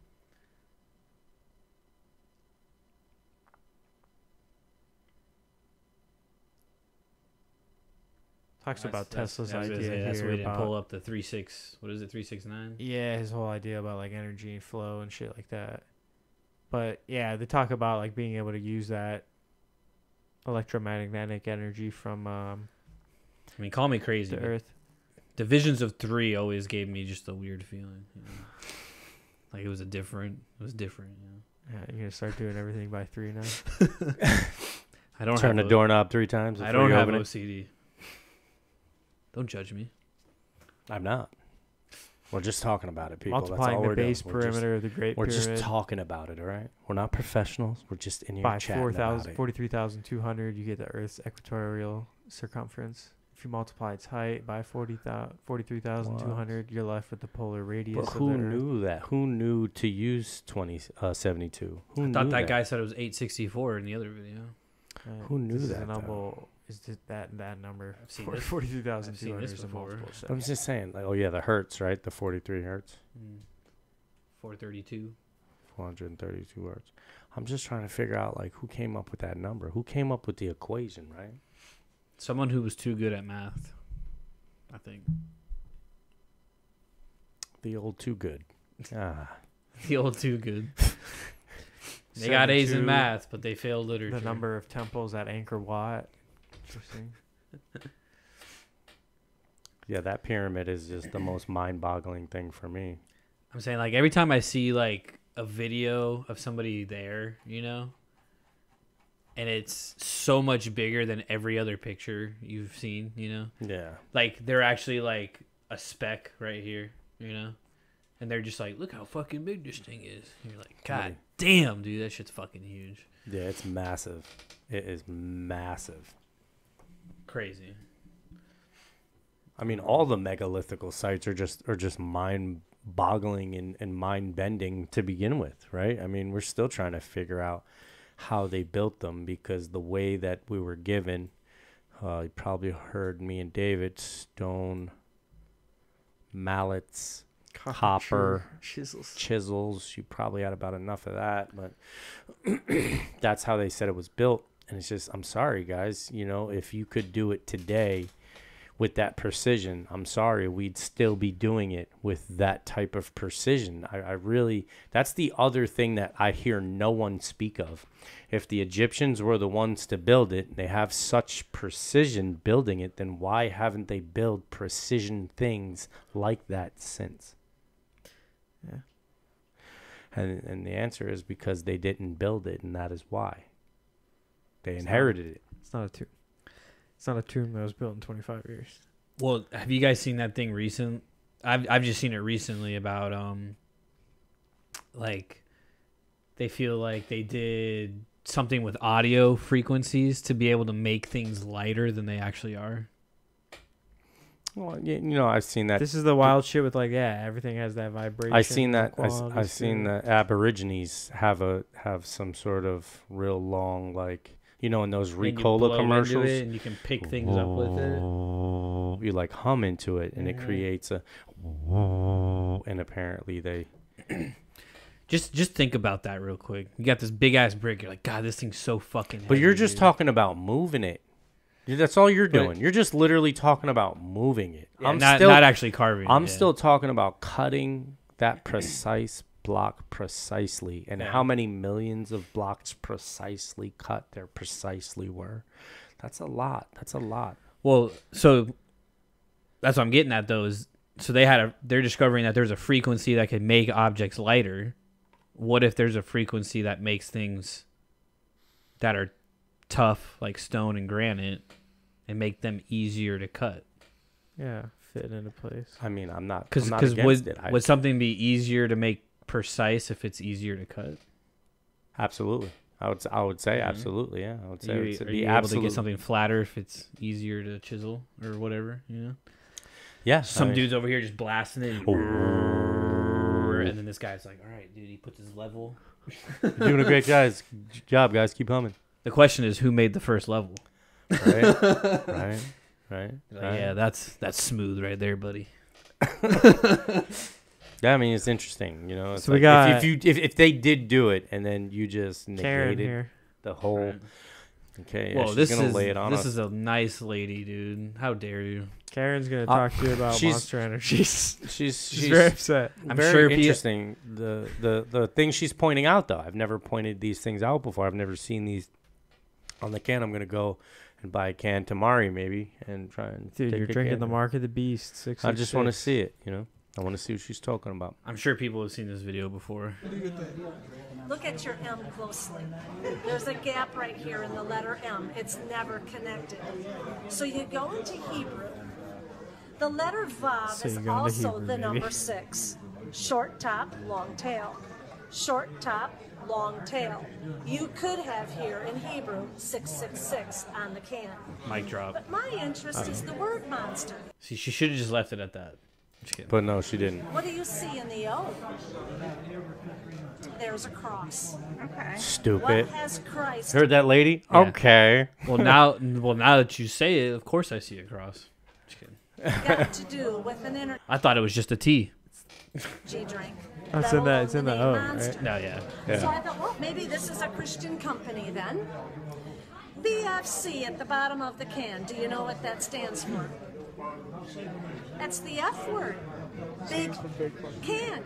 Talks about That's- Tesla's that's- I was gonna idea say, That's here why we didn't about pull up the three six. What is it? Three six nine. yeah, his whole idea about like energy and flow and shit like that. But yeah, they talk about like being able to use that electromagnetic energy from um, I mean, call me crazy. the but Earth. Divisions of three always gave me just a weird feeling. You know? Like it was a different. It was different. You know? Yeah, you're gonna start doing everything by three now. I don't Turn have the O- doorknob three times. I before don't you have open it. O C D. Don't judge me. I'm not. We're just talking about it, people. Multiplying That's all the we're base doing. We're just- perimeter of the Great We're Pyramid just talking about it, all right? We're not professionals. We're just in here by chatting four about thousand, it. forty-three thousand two hundred, you get the Earth's equatorial circumference. If you multiply its height by forty thousand, forty-three thousand two hundred, you're left with the polar radius But of who the Earth. knew that? Who knew to use twenty uh, seventy-two? Who I knew thought that, guy said it was eight sixty-four in the other video. Uh, Who knew this that, Is a though? number, is this, that that number? I've seen For- this. forty-three thousand I've two seen hundred this is a before. multiple I'm seven. just saying, like, oh yeah, the hertz, right? The forty-three hertz, Mm. four thirty-two. four hundred thirty-two hertz. I'm just trying to figure out like who came up with that number? Who came up with the equation, right? Someone who was too good at math, I think. The old too good. Ah, The old too good. They got A's in seventy-two, math, but they failed literature. The number of temples at Angkor Wat. Interesting. yeah, that pyramid is just the most mind-boggling thing for me. I'm saying, like, every time I see, like, a video of somebody there, you know, and it's so much bigger than every other picture you've seen, you know? Yeah. Like, they're actually, like, a speck right here, you know? And they're just like, look how fucking big this thing is. And you're like, God damn, dude, that shit's fucking huge. Yeah, it's massive. It is massive. Crazy. I mean, all the megalithical sites are just are just mind-boggling and, and mind-bending to begin with, right? I mean, we're still trying to figure out how they built them because the way that we were given, uh, you probably heard me and David, stone, mallets, copper, chisels. chisels. You probably had about enough of that, but that's how they said it was built. And it's just, I'm sorry, guys. You know, if you could do it today with that precision, I'm sorry, we'd still be doing it with that type of precision. I, I really, that's the other thing that I hear no one speak of. If the Egyptians were the ones to build it, they have such precision building it, then why haven't they built precision things like that since? Yeah. And and the answer is because they didn't build it, and that is why. They inherited it. It's not a tomb. It's not a tomb that was built in twenty-five years. Well, have you guys seen that thing recent? I've I've just seen it recently about um like they feel like they did something with audio frequencies to be able to make things lighter than they actually are. Well, you, you know, I've seen that. This is the wild shit with like, yeah, everything has that vibration. I've seen that. I, qualities I've to seen it. the Aborigines have a have some sort of real long, like, you know, in those And you Ricola blow into commercials, it and you can pick things up with it. you like hum into it, and it Mhm. creates a. And apparently they. Just just think about that real quick. You got this big ass brick. You're like, God, this thing's so fucking heavy. But you're just dude." talking about moving it. Yeah, that's all you're But- doing. You're just literally talking about moving it. Yeah, I'm not, still not actually carving. I'm it, yeah. still talking about cutting that precise block precisely, and Yeah. how many millions of blocks precisely cut there precisely were. That's a lot. That's a lot. Well, so that's what I'm getting at, though. Is so they had a they're discovering that there's a frequency that can make objects lighter. What if there's a frequency that makes things that are tough, like stone and granite, and make them easier to cut? Yeah, fit into place. I mean, I'm not Because because would it. I, would something be easier to make precise if it's easier to cut? absolutely. I would. s- I would say Mhm. absolutely. Yeah. I would say Are it you, would are be you able to absolute- get something flatter if it's easier to chisel or whatever? You know, Yeah. some I mean, dude's over here just blasting it, and then this guy's like, "All right, dude," he puts his level. You're doing a great guys job, guys. Keep humming. The question is, who made the first level? Right. right. Right. Like, right. yeah, that's that's smooth right there, buddy. Yeah, I mean, it's interesting, you know. It's So we like got- if, if you if, if they did do it and then you just Karen negated here. the whole. Right. Okay, yeah, Whoa, she's this gonna is lay it on this us. is a nice lady, dude. How dare you? Karen's gonna Uh, talk to you about she's- Monster Energies. she's she's, she's very upset. I'm very sure pe- interesting. The the the thing she's pointing out, though, I've never pointed these things out before. I've never seen these on the can. I'm gonna go and buy a can tomorrow, maybe, and try and. Dude, take you're a drinking can. the Mark of the Beast. Six. I just want to see it, you know. I want to see what she's talking about. I'm sure people have seen this video before. Look at your M closely. There's a gap right here in the letter M. It's never connected. So you go into Hebrew. The letter Vav So is you go into also Hebrew, the maybe. number six. Short top, long tail. Short top, long tail. You could have here in Hebrew six six six on the can. Mic drop. But my interest is the word monster. See, she should have just left it at that. Just kidding. But no, she didn't. What do you see in the O? There's a cross. Okay. Stupid. What has Christ? Heard that, lady? Yeah. Okay. Well, now, well, now that you say it, of course I see a cross. Just kidding. got to do with an energy I thought it was just a T. drink. Oh, it's let in the- alone it's in the name O, Monster. right? No, yeah. So I thought, well, maybe this is a Christian company then. B F C at the bottom of the can. Do you know what that stands for? That's the F word. Big can.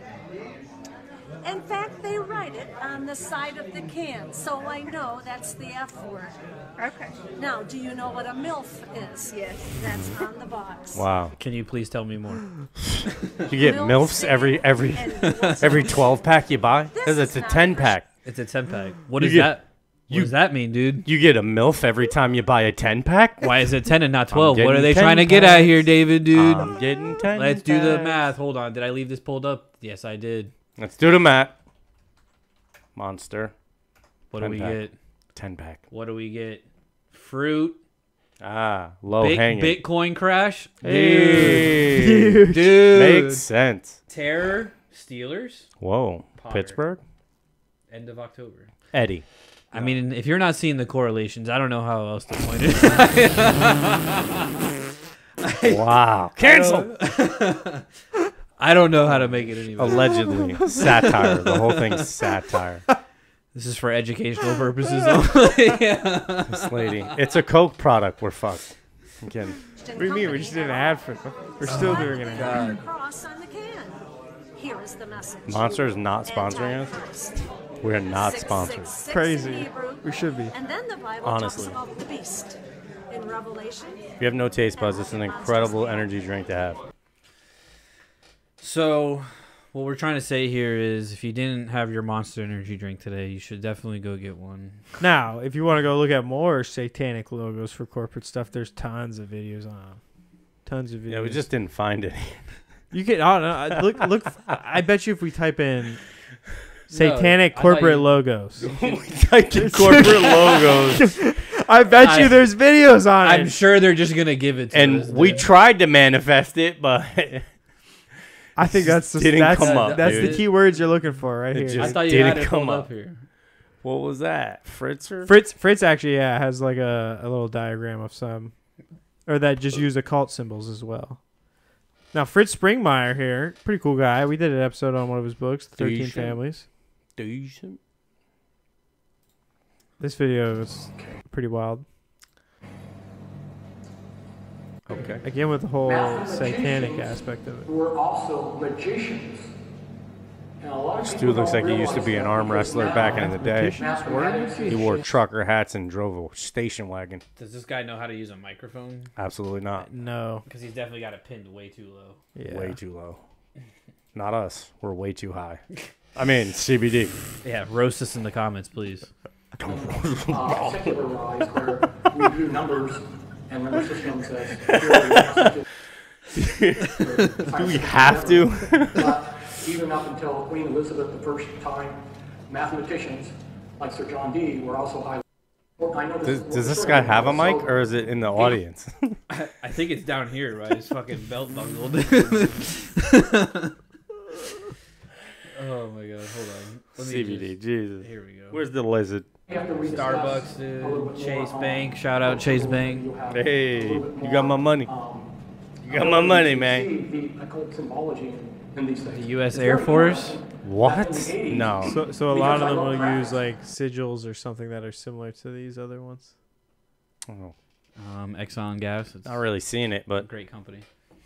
In fact, they write it on the side of the can, so I know that's the F word. Okay. Now, do you know what a MILF is? Yes. That's on the box. Wow. Can you please tell me more? You get milfs every every every twelve pack you buy. This It's is a not ten pack. It's a ten pack. What You does get- that? What you- does that mean, dude? You get a milf every time you buy a ten pack. Why is it ten and not twelve? I'm What are they getting trying to ten get at packs. here, David, dude? I'm getting ten. Let's do the packs. math. Hold on. Did I leave this pulled up? Yes, I did. Let's do the math. Monster. What do ten we pack. get? Ten pack. What do we get? Fruit. Ah, low Big, hanging. Bitcoin crash. Hey. Dude. Dude. Makes sense. Terror. Steelers. Whoa. Potter. Pittsburgh. End of October. Eddie. I mean, if you're not seeing the correlations, I don't know how else to point it. Wow. Cancel. I don't know how to make it any better. Allegedly. Satire. The whole thing's satire. This is for educational purposes only. This lady. It's a Coke product. We're fucked. I'm kidding. What do you mean? We just did an ad for them. We're still doing an ad. Cross on the can. Here is the message. Monster is not sponsoring us. Antichrist. We are not Six, sponsored. six, six in Crazy. Hebrew. We should be. And then the Bible Honestly. talks about the beast in Revelation. If you have no taste buds, it's an incredible energy drink to have. So, what we're trying to say here is if you didn't have your Monster Energy drink today, you should definitely go get one. Now, if you want to go look at more satanic logos for corporate stuff, there's tons of videos on. Tons of videos. Yeah, we just didn't find any. You can. I don't know. I- Look, look. I bet you if we type in satanic I thought corporate you- logos, Typed corporate logos. I bet you I- there's videos on I'm it. sure they're just going to give it to us. And we dude. tried to manifest it, but I think that's the, didn't that's, come up, that's the dude. key words you're looking for right It here. I just thought you didn't had it come pulled up. up here. what was that? Fritzer? Fritz Fritz actually yeah has like a, a little diagram of some, or that just use occult symbols as well. Now Fritz Springmeyer here, pretty cool guy. We did an episode on one of his books, The Thirteen Decent. Families. Decent. This video is pretty wild. Okay. Again with the whole satanic aspect of it. Who were also magicians. This dude looks like he used to be an arm wrestler back in the day. He wore trucker hats and drove a station wagon. Does this guy know how to use a microphone? Absolutely not. No. Because he's definitely got it pinned way too low. Yeah. Way too low. Not us. We're way too high. I mean, C B D. Yeah, roast us in the comments, please. uh, secularized where we do numbers and then the system says do we have to? But even up until Queen Elizabeth the first time, mathematicians like Sir John Dee were also highly. Well, I know Does, this, does this guy have a mic, or is it in the audience? I, I think it's down here, right? His fucking belt buckled. Oh my god, hold on. Let me C B D, just- Jesus. Here we go. Where's the lizard? Starbucks, dude. Chase Bank. Shout out Chase Bank. Hey, you got my money. You got my money, man. The occult symbology in these things. The U S Air Force. What? No. So, so a lot of them will use like sigils or something that are similar to these other ones. Oh. Um, Exxon Gas. It's Not really seeing it, but great company.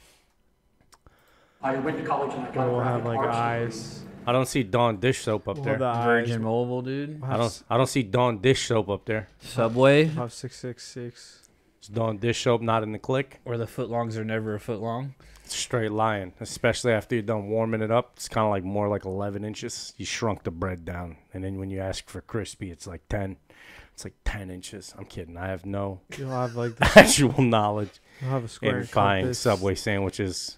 I went to college and I got Or we'll a have graphic like arts eyes. I don't see Dawn dish soap up We'll there. have the eyes. Virgin Mobile, dude. I don't. I don't see Dawn dish soap up there. Subway. We'll have six six six. Is Dawn dish soap not in the click? Or the footlongs are never a foot long. Straight lying, especially after you're done warming it up. It's kind of like more like eleven inches. You shrunk the bread down, and then when you ask for crispy, it's like ten. It's like ten inches. I'm kidding. I have no You'll have like the actual knowledge You'll have a square in buying compass. Subway sandwiches.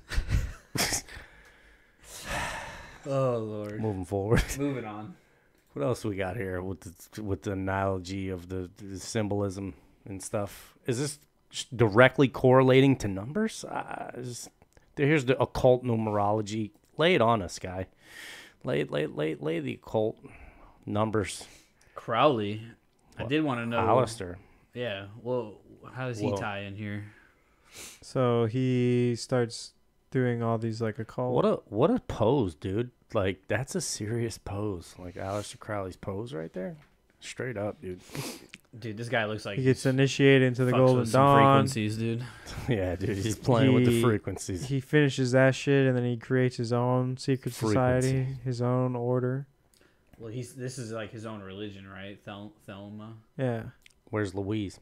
Oh Lord. Moving forward. Moving on. What else we got here with the with the analogy of the, the symbolism and stuff? Is this directly correlating to numbers? Uh, is, here's the occult numerology. Lay it on us, guy. Lay lay lay lay the occult numbers. Crowley. I did want to know. Alistair. Yeah. Well, how does he Whoa. tie in here? So he starts doing all these like occult. What a what a pose, dude. Like that's a serious pose. Like Aleister Crowley's pose right there. Straight up, dude. Dude, this guy looks like He gets he's initiated into the fucks Golden with some Dawn. frequencies, dude. Yeah, dude. He's playing with the He- frequencies. He finishes that shit and then he creates his own secret society, Frequency. his own order. Well, he's this is like his own religion, right? Thel- Thelma. Yeah. Where's Louise?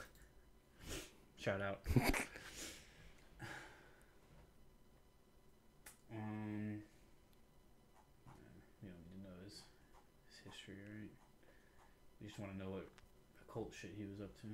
Shout out. um, you don't need to know his, his history, right? You just want to know what occult shit he was up to.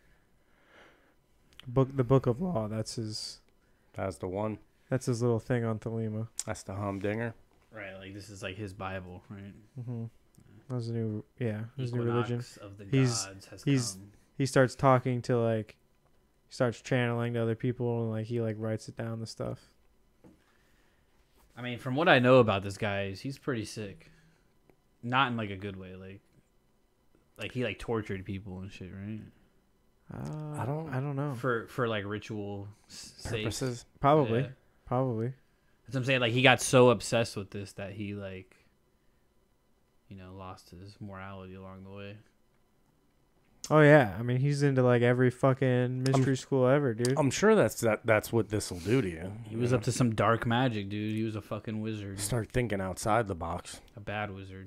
Book the Book of Law. That's his. That's the one. That's his little thing on Thelema. That's the humdinger. Right, like this is like his Bible, right? Mm-hmm. That was a new, yeah, his new Equinox religion. of the he's gods has he's come. he starts talking to like, he starts channeling to other people and like he like writes it down the stuff. I mean, from what I know about this guy, is he's pretty sick. Not in like a good way, like, like he like tortured people and shit, right? Uh, I don't. I don't know. For for like ritual s- sake. Purposes. Probably, Yeah. probably. That's what I'm saying. Like he got so obsessed with this that he like, you know, lost his morality along the way. Oh yeah, I mean he's into like every fucking mystery school ever, dude. I'm sure that's that. That's what this will do to you. He was up to some dark magic, dude. He was a fucking wizard. Start thinking outside the box. A bad wizard.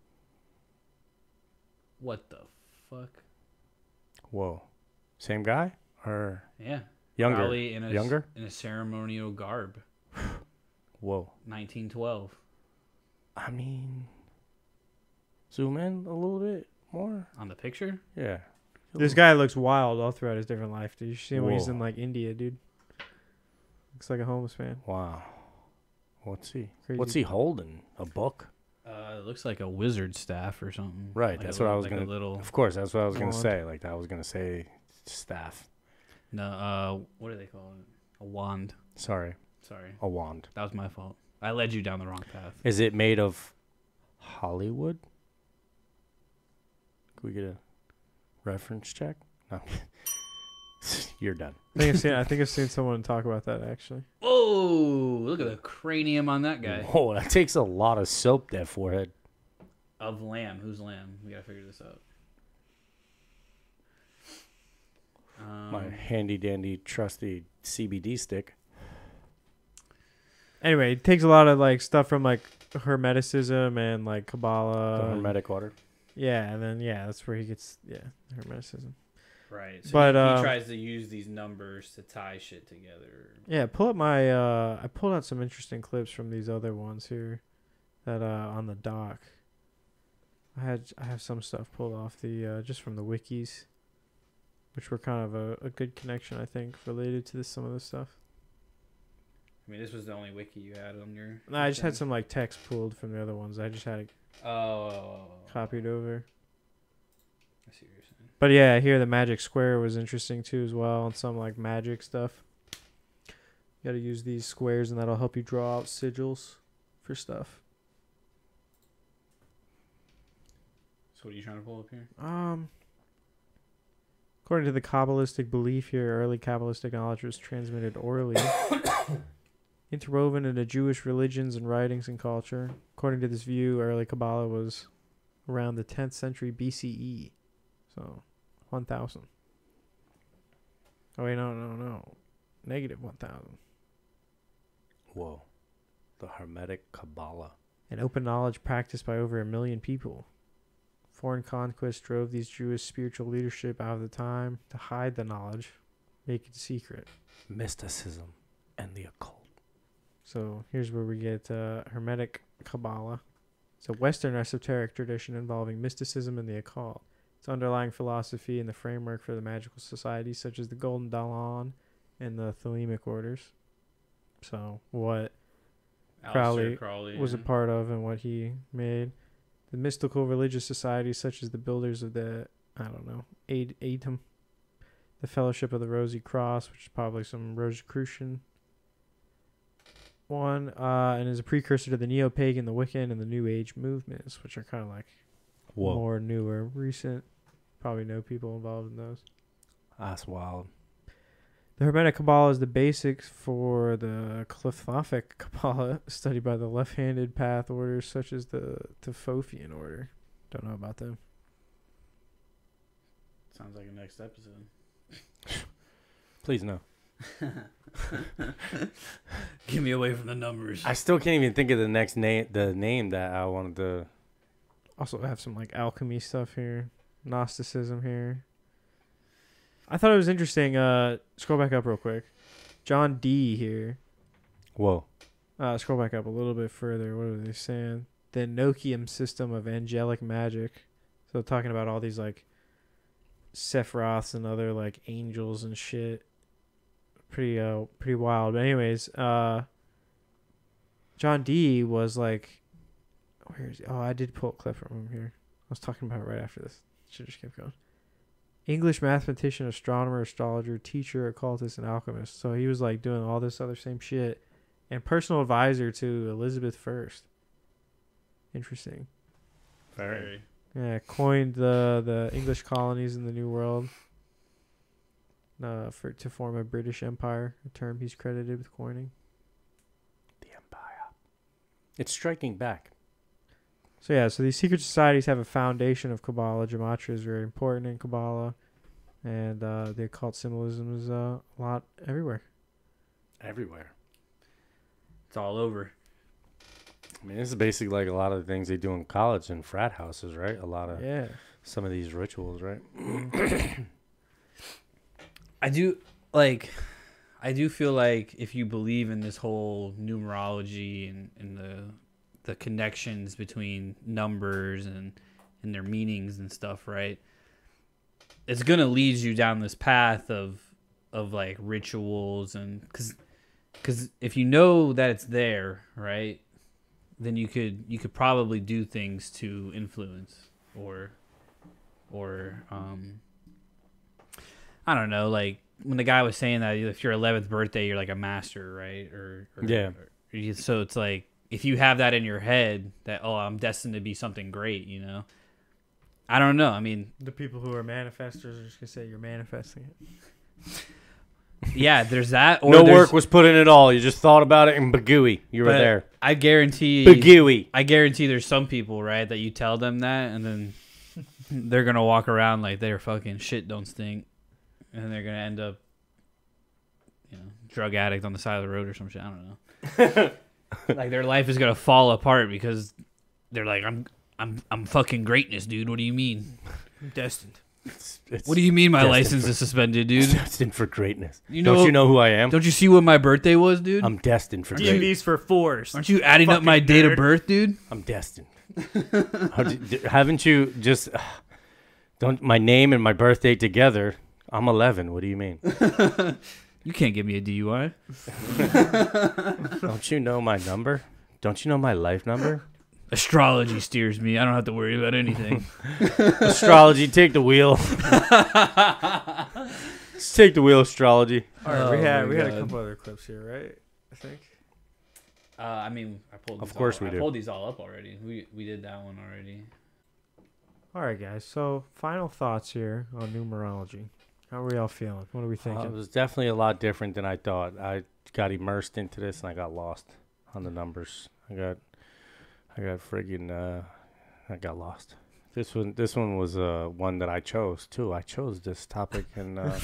What the fuck? Whoa, same guy or Yeah. younger? Probably in a, Younger? in a ceremonial garb. Whoa. nineteen twelve. I mean, zoom in a little bit more. On the picture? Yeah. This guy looks wild all throughout his different life. Did you see him when he's Whoa. in like India, dude? Looks like a homeless man. Wow. What's he? Crazy. What's he holding? A book? Uh, it looks like a wizard staff or something. Right. Like that's a what I little- was like a gonna. little. Of course, that's what I was gonna wand. say. Like I was gonna say, staff. No, uh, what do they call it? A wand. Sorry, Sorry. a wand. That was my fault. I led you down the wrong path. Is it made of Hollywood? Can we get a reference check? No. You're done. I think I've seen. I think I've seen someone talk about that actually. Oh, look at the cranium on that guy. Whoa, that takes a lot of soap, that forehead. Of lamb. Who's lamb? We gotta figure this out. Um, My handy dandy trusty C B D stick. Anyway, it takes a lot of like stuff from like Hermeticism and like Kabbalah. The Hermetic order. Yeah, and then yeah, that's where he gets yeah Hermeticism. Right. So but he, he um, tries to use these numbers to tie shit together. Yeah, pull up my. Uh, I pulled out some interesting clips from these other ones here, that uh on the doc. I had I have some stuff pulled off the uh, just from the wikis, which were kind of a, a good connection, I think, related to this some of this stuff. I mean, this was the only wiki you had on your. No, I just thing? had some like text pulled from the other ones. I just had it Oh, oh, oh, oh. copied over. I see what you're saying. But yeah, here the magic square was interesting too as well, and some like magic stuff. You got to use these squares, and that'll help you draw out sigils for stuff. So what are you trying to pull up here? Um, according to the Kabbalistic belief here, early Kabbalistic knowledge was transmitted orally, interwoven into Jewish religions and writings and culture. According to this view, early Kabbalah was around the tenth century B C E, so one thousand. Oh wait, no, no, no, negative one thousand. Whoa, the Hermetic Kabbalah. An open knowledge practiced by over a million people. Foreign conquest drove these Jewish spiritual leadership out of the time to hide the knowledge, make it secret. Mysticism and the occult. So here's where we get uh, Hermetic Kabbalah. It's a Western esoteric tradition involving mysticism and the occult. Its underlying philosophy and the framework for the magical societies such as the Golden Dawn and the Thelemic orders. So what Crowley, Crowley was yeah. a part of and what he made. The mystical religious societies such as the Builders of the, I don't know, Ad- Atom, the Fellowship of the Rosy Cross, which is probably some Rosicrucian one, uh, and is a precursor to the Neo-Pagan, the Wiccan, and the New Age movements, which are kind of like Whoa. more newer, recent. Probably know people involved in those. That's wild. The Hermetic Kabbalah is the basics for the Clothic Kabbalah, studied by the left-handed path orders such as the Tophofian order. Don't know about them. Sounds like a next episode. Please no. Get me away from the numbers. I still can't even think of the next name, the name that I wanted to. Also have some like alchemy stuff here, Gnosticism here. I thought it was interesting. Uh, scroll back up real quick. John D here. Whoa. Uh, scroll back up a little bit further. What are they saying? The Enochian system of angelic magic. So talking about all these like Sephiroths and other like angels and shit. Pretty uh pretty wild. But anyways, uh, John D was like, where is he? Oh, I did pull a clip from him here. I was talking about it right after this. Should just keep going. English mathematician, astronomer, astrologer, teacher, occultist, and alchemist. So he was like doing all this other same shit, and personal advisor to Elizabeth First. Interesting. Very. Yeah, coined the the English colonies in the New World. Uh, for to form a British Empire, a term he's credited with coining. The Empire. It's striking back. So yeah, so these secret societies have a foundation of Kabbalah. Gematria is very important in Kabbalah, and uh, the occult symbolism is uh, a lot everywhere. Everywhere. It's all over. I mean, this is basically like a lot of the things they do in college and frat houses, right? A lot of yeah. Some of these rituals, right? I do like. I do feel like if you believe in this whole numerology and, and the the connections between numbers and and their meanings and stuff, right? It's gonna lead you down this path of of like rituals and because because if you know that it's there, right, then you could you could probably do things to influence or or um I don't know, like when the guy was saying that if your eleventh birthday you're like a master, right? Or, or yeah, or you, so it's like if you have that in your head that oh I'm destined to be something great, you know. I don't know. I mean, the people who are manifestors are just gonna say you're manifesting it. Yeah, there's that. Or no there's, work was put in at all. You just thought about it and bagooey. You were there. I guarantee. Bagooey. I guarantee there's some people, right, that you tell them that, and then they're gonna walk around like they're fucking shit don't stink, and they're gonna end up, you know, drug addict on the side of the road or some shit. I don't know. Like their life is gonna fall apart because they're like, I'm, I'm, I'm fucking greatness, dude. What do you mean? I'm destined. It's, it's What do you mean my destined license for- is suspended, dude? Destined for greatness. You know, don't you know who I am? Don't you see what my birthday was, dude? I'm destined for D greatness. M V's for force. Aren't you adding up Fucking my date of nerd. birth, dude? I'm destined. How'd you- haven't you just uh, don't my name and my birth date together? I'm eleven. What do you mean? You can't give me a D U I. Don't you know my number? Don't you know my life number? Astrology steers me. I don't have to worry about anything. Astrology, take the wheel. Just take the wheel, astrology. All right, Oh we had my we had a God. couple other clips here, right? I think. Uh, I mean, I pulled. Of These course all, we I do. pulled these all up already. We we did that one already. All right, guys. So final thoughts here on numerology. How are we all feeling? What are we Uh, thinking? it was definitely a lot different than I thought. I got immersed into this and I got lost on the numbers. I got, I got friggin', uh, I got lost. This one, this one was uh, one that I chose too. I chose this topic, and uh,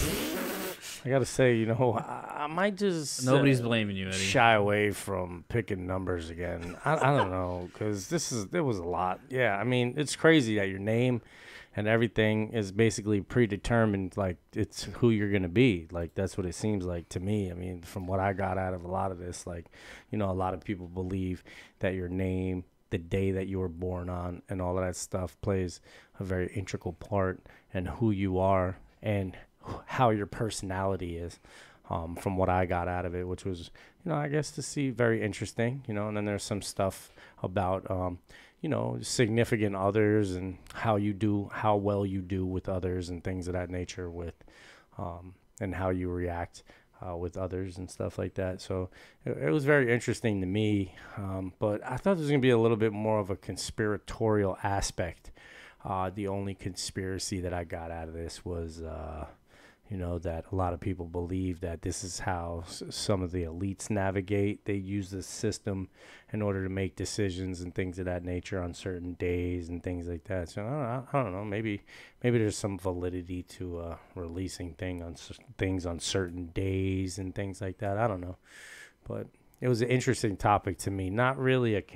I gotta say, you know, I, I might just Nobody's uh, blaming you, Eddie. shy away from picking numbers again. I, I don't know, because this is there was a lot. Yeah, I mean, it's crazy that your name and everything is basically predetermined. Like it's who you're gonna be. Like that's what it seems like to me. I mean, from what I got out of a lot of this, like, you know, a lot of people believe that your name, the day that you were born on, and all of that stuff plays a very integral part in who you are and how your personality is. Um, from what I got out of it, which was, you know, I guess to see very interesting, you know, and then there's some stuff about, um, you know, significant others and how you do, how well you do with others and things of that nature with, um, and how you react uh, with others and stuff like that. So it, it was very interesting to me, um, but I thought there was going to be a little bit more of a conspiratorial aspect. Uh, the only conspiracy that I got out of this was, uh, you know, that a lot of people believe that this is how s- some of the elites navigate. They use this system in order to make decisions and things of that nature on certain days and things like that. So I don't know, I don't know. Maybe maybe there's some validity to uh, releasing thing on cer- things on certain days and things like that. I don't know, but it was an interesting topic to me. Not really a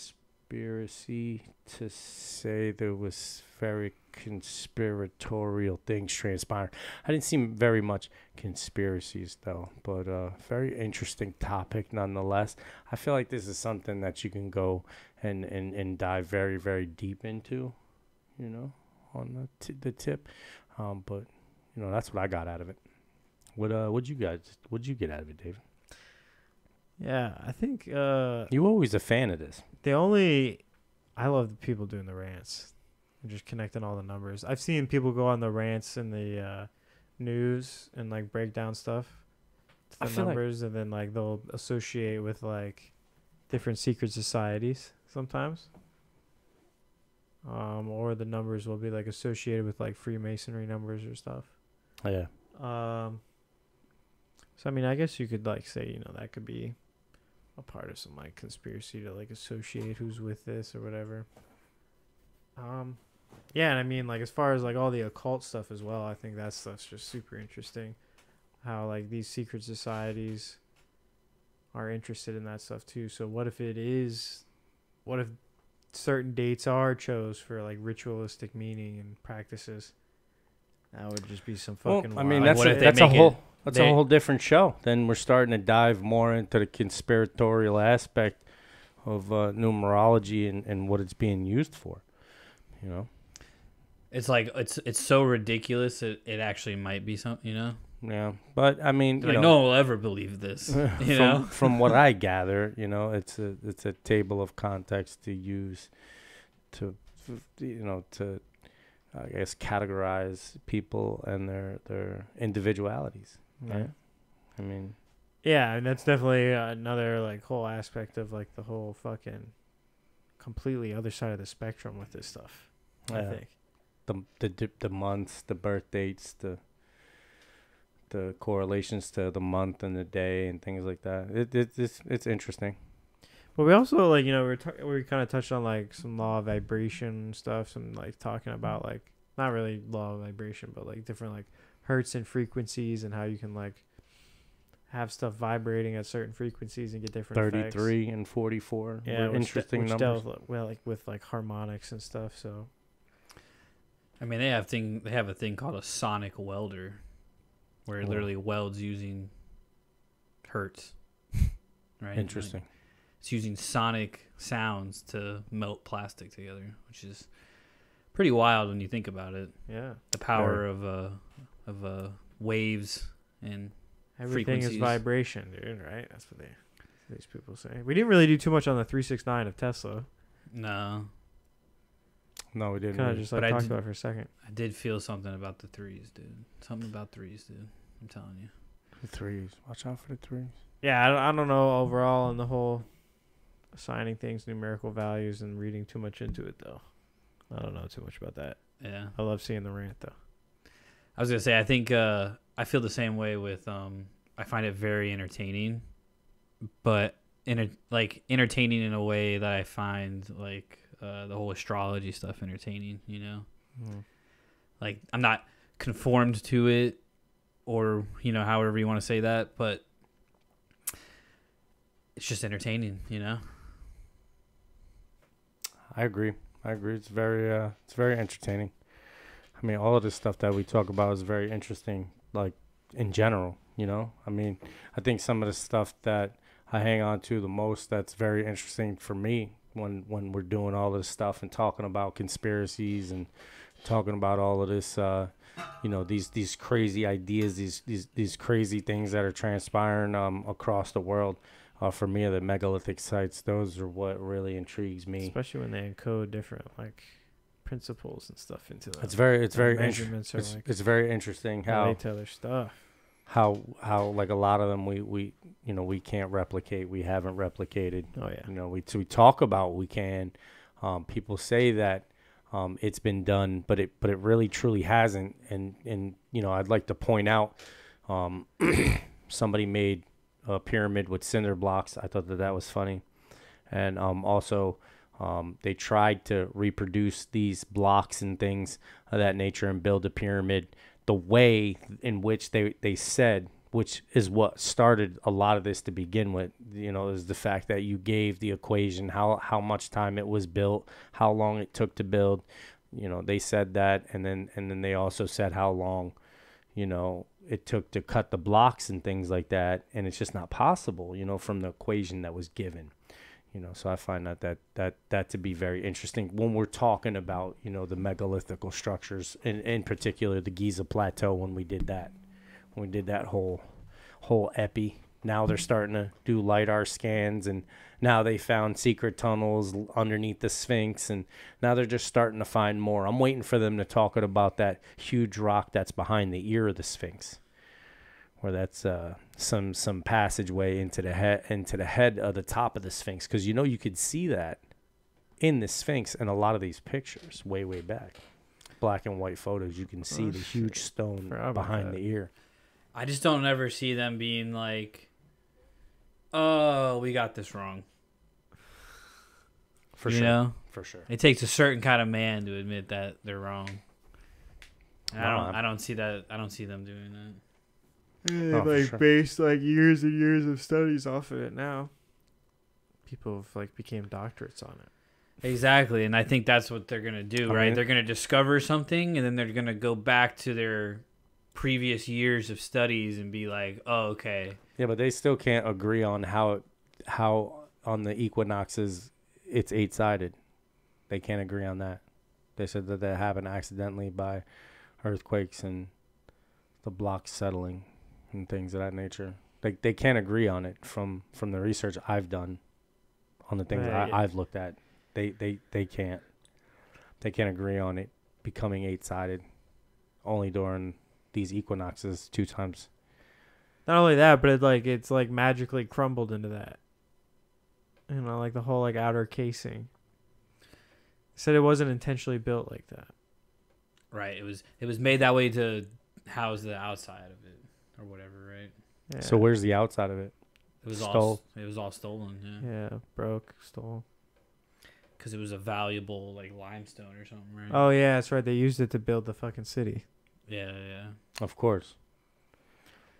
conspiracy to say there was very conspiratorial things transpiring. I didn't see very much conspiracies though, but uh very interesting topic nonetheless. I feel like this is something that you can go and and, and dive very very deep into, you know, on the t- the tip. Um but you know, that's what I got out of it. What uh what'd you guys what'd you get out of it, David? Yeah, I think uh, You always a fan of this. the only I love the people doing the rants and just connecting all the numbers. I've seen people go on the rants in the uh, news and like break down stuff to I the feel like- numbers, and then like they'll associate with like different secret societies sometimes. Um, or the numbers will be like associated with like Freemasonry numbers or stuff. Yeah. Um, so I mean, I guess you could like say, you know, that could be a part of some like conspiracy to like associate who's with this or whatever. Um, yeah, and I mean, like as far as like all the occult stuff as well, I think that stuff's just super interesting. How like these secret societies are interested in that stuff too. So what if it is, what if certain dates are chose for like ritualistic meaning and practices? That would just be some Well, fucking. I mean, wild that's what a, if they that's a make it- whole that's they- a whole different show. Then we're starting to dive more into the conspiratorial aspect of uh, numerology and, and what it's being used for. You know, It's like it's it's so ridiculous. It it actually might be something. You know. yeah. But I mean, you Like know, no one will ever believe this. You from know. from what I gather, you know, it's a it's a table of context to use to you know to I guess categorize people and their their individualities. Right? I mean, Yeah, and that's definitely another like whole aspect of like the whole fucking completely other side of the spectrum with this stuff. I Yeah. think. the the di- the months, the birth dates, the the correlations to the month and the day and things like that. It, it it's it's interesting. But we also like you know we're t- we kind of touched on like some law of vibration stuff, some like talking about like not really law of vibration, but like different like hertz and frequencies and how you can like have stuff vibrating at certain frequencies and get different thirty-three effects. and forty-four. Yeah, were interesting which numbers. Dealt, well, like with like harmonics and stuff. So, I mean, they have thing. They have a thing called a sonic welder, where it Oh. literally welds using hertz. Right. Interesting. Like, it's using sonic sounds to melt plastic together, which is pretty wild when you think about it. Yeah. The power Very. of uh of uh waves and everything is frequencies. vibration, dude. Right? That's what they these people say. We didn't really do too much on the three six nine of Tesla. No. No, we didn't. Kind of really. just like But I talked did- about it for a second. I did feel something about the threes, dude. Something about threes, dude. I'm telling you. The threes. Watch out for the threes. Yeah, I don't, I don't know overall on the whole assigning things numerical values and reading too much into it though. I don't know too much about that. Yeah. I love seeing the rant though. I was gonna say I think uh, I feel the same way with um I find it very entertaining, but enter- like entertaining in a way that I find like uh, the whole astrology stuff entertaining. You know, Mm. like I'm not conformed to it, or you know however you want to say that, but it's just entertaining. You know. I agree. I agree. It's very, uh, it's very entertaining. I mean, all of this stuff that we talk about is very interesting, like in general, you know? I mean, I think some of the stuff that I hang on to the most that's very interesting for me when, when we're doing all this stuff and talking about conspiracies and talking about all of this, uh, you know, these, these crazy ideas, these, these, these crazy things that are transpiring um, across the world. Uh, for me, the megalithic sites, those are what really intrigues me. Especially when they encode different like principles and stuff into them. It's very, it's And very, measurements inter- are it's, like it's very interesting how relate to other stuff. how how like a lot of them we, we you know we can't replicate, we haven't replicated. Oh yeah. You know, we we talk about we can. Um, people say that um, it's been done, but it but it really truly hasn't. And and you know, I'd like to point out um, somebody made a pyramid with cinder blocks. I thought that that was funny, and um, also. Um, they tried to reproduce these blocks and things of that nature and build a pyramid the way in which they, they said, which is what started a lot of this to begin with, you know, is the fact that you gave the equation, how, how much time it was built, how long it took to build. You know, they said that, and then and then they also said how long, you know, it took to cut the blocks and things like that. And it's just not possible, you know, from the equation that was given. You know, so I find that, that that that to be very interesting when we're talking about, you know, the megalithical structures, in, in particular the Giza Plateau. When we did that, when we did that whole whole epi, now they're starting to do LiDAR scans, and now they found secret tunnels underneath the Sphinx, and now they're just starting to find more. I'm waiting for them to talk about that huge rock that's behind the ear of the Sphinx, where that's uh, some some passageway into the head into the head of the top of the Sphinx, because you know you could see that in the Sphinx in a lot of these pictures way way back, black and white photos. You can see Oh, the huge stone Forgot about behind that. the ear. I just don't ever see them being like, "Oh, we got this wrong." For you sure, know? for sure. It takes a certain kind of man to admit that they're wrong. And I No, don't. I'm- I don't see that. I don't see them doing that. Yeah, Oh, for like sure. based like years and years of studies off of it now. People have like became doctorates on it. Exactly, and I think that's what they're gonna do, I right? mean- They're gonna discover something, and then they're gonna go back to their previous years of studies and be like, "Oh, okay." Yeah, but they still can't agree on how it, how on the equinoxes it's eight sided. They can't agree on that. They said that that happened accidentally by earthquakes and the blocks settling and things of that nature. They they can't agree on it from, from the research I've done on the things Right. I, I've looked at. They, they they can't they can't agree on it becoming eight sided only during these equinoxes two times. Not only that, but it like it's like magically crumbled into that. You know, like the whole like outer casing. Said it wasn't intentionally built like that. Right. It was. It was made that way to house the outside of it, or whatever. Right. Yeah. So where's the outside of it? It was Stole. all. It was all stolen. Yeah. Yeah, broke, stole. Because it was a valuable like limestone or something, right? Oh yeah, that's right. They used it to build the fucking city. Yeah. Yeah. Of course.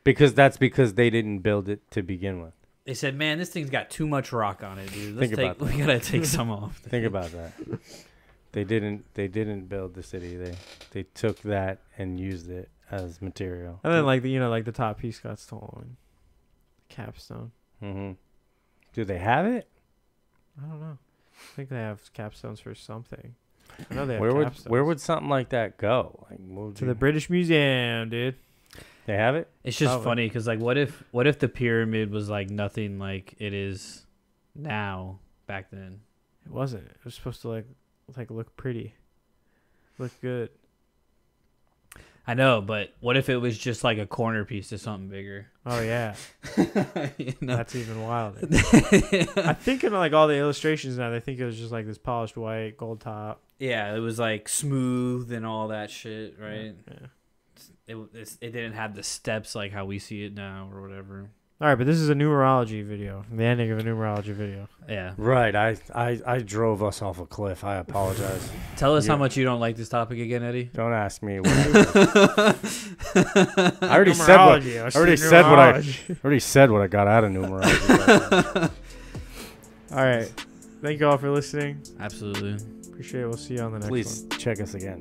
Because that's because they didn't build it to begin with. They said, "Man, this thing's got too much rock on it, dude. Let's Think take, about that. we gotta take some off." Think about that. They didn't. They didn't build the city. They they took that and used it as material. And then like the you know like the top piece got stolen. Capstone. Mm-hmm. Do they have it? I don't know. I think they have capstones for something. I know they have Where would capstones. where would something like that go? Like, what would to you- the British Museum, dude. They have it. It's just Probably. funny because like, what if what if the pyramid was like nothing like it is now back then? It wasn't. It was supposed to like like look pretty, look good. I know, but what if it was just like a corner piece to something bigger? Oh yeah, You know? that's even wilder. I think in like all the illustrations now, they think it was just like this polished white gold top. Yeah, it was like smooth and all that shit, right? Yeah. It it's, it didn't have the steps like how we see it now or whatever. All right, but this is a numerology video. The ending of a numerology video. Yeah. Right. I, I I drove us off a cliff. I apologize. Tell us You- how much you don't like this topic again, Eddie. Don't ask me. What I, I already said what Numerology, I I was already saying said what I numerology. already said what I got out of numerology. All right, thank you all for listening. Absolutely. Appreciate it. We'll see you on the next Please one. check us again.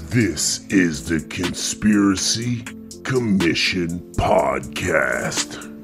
This is the Conspiracy Commission Podcast.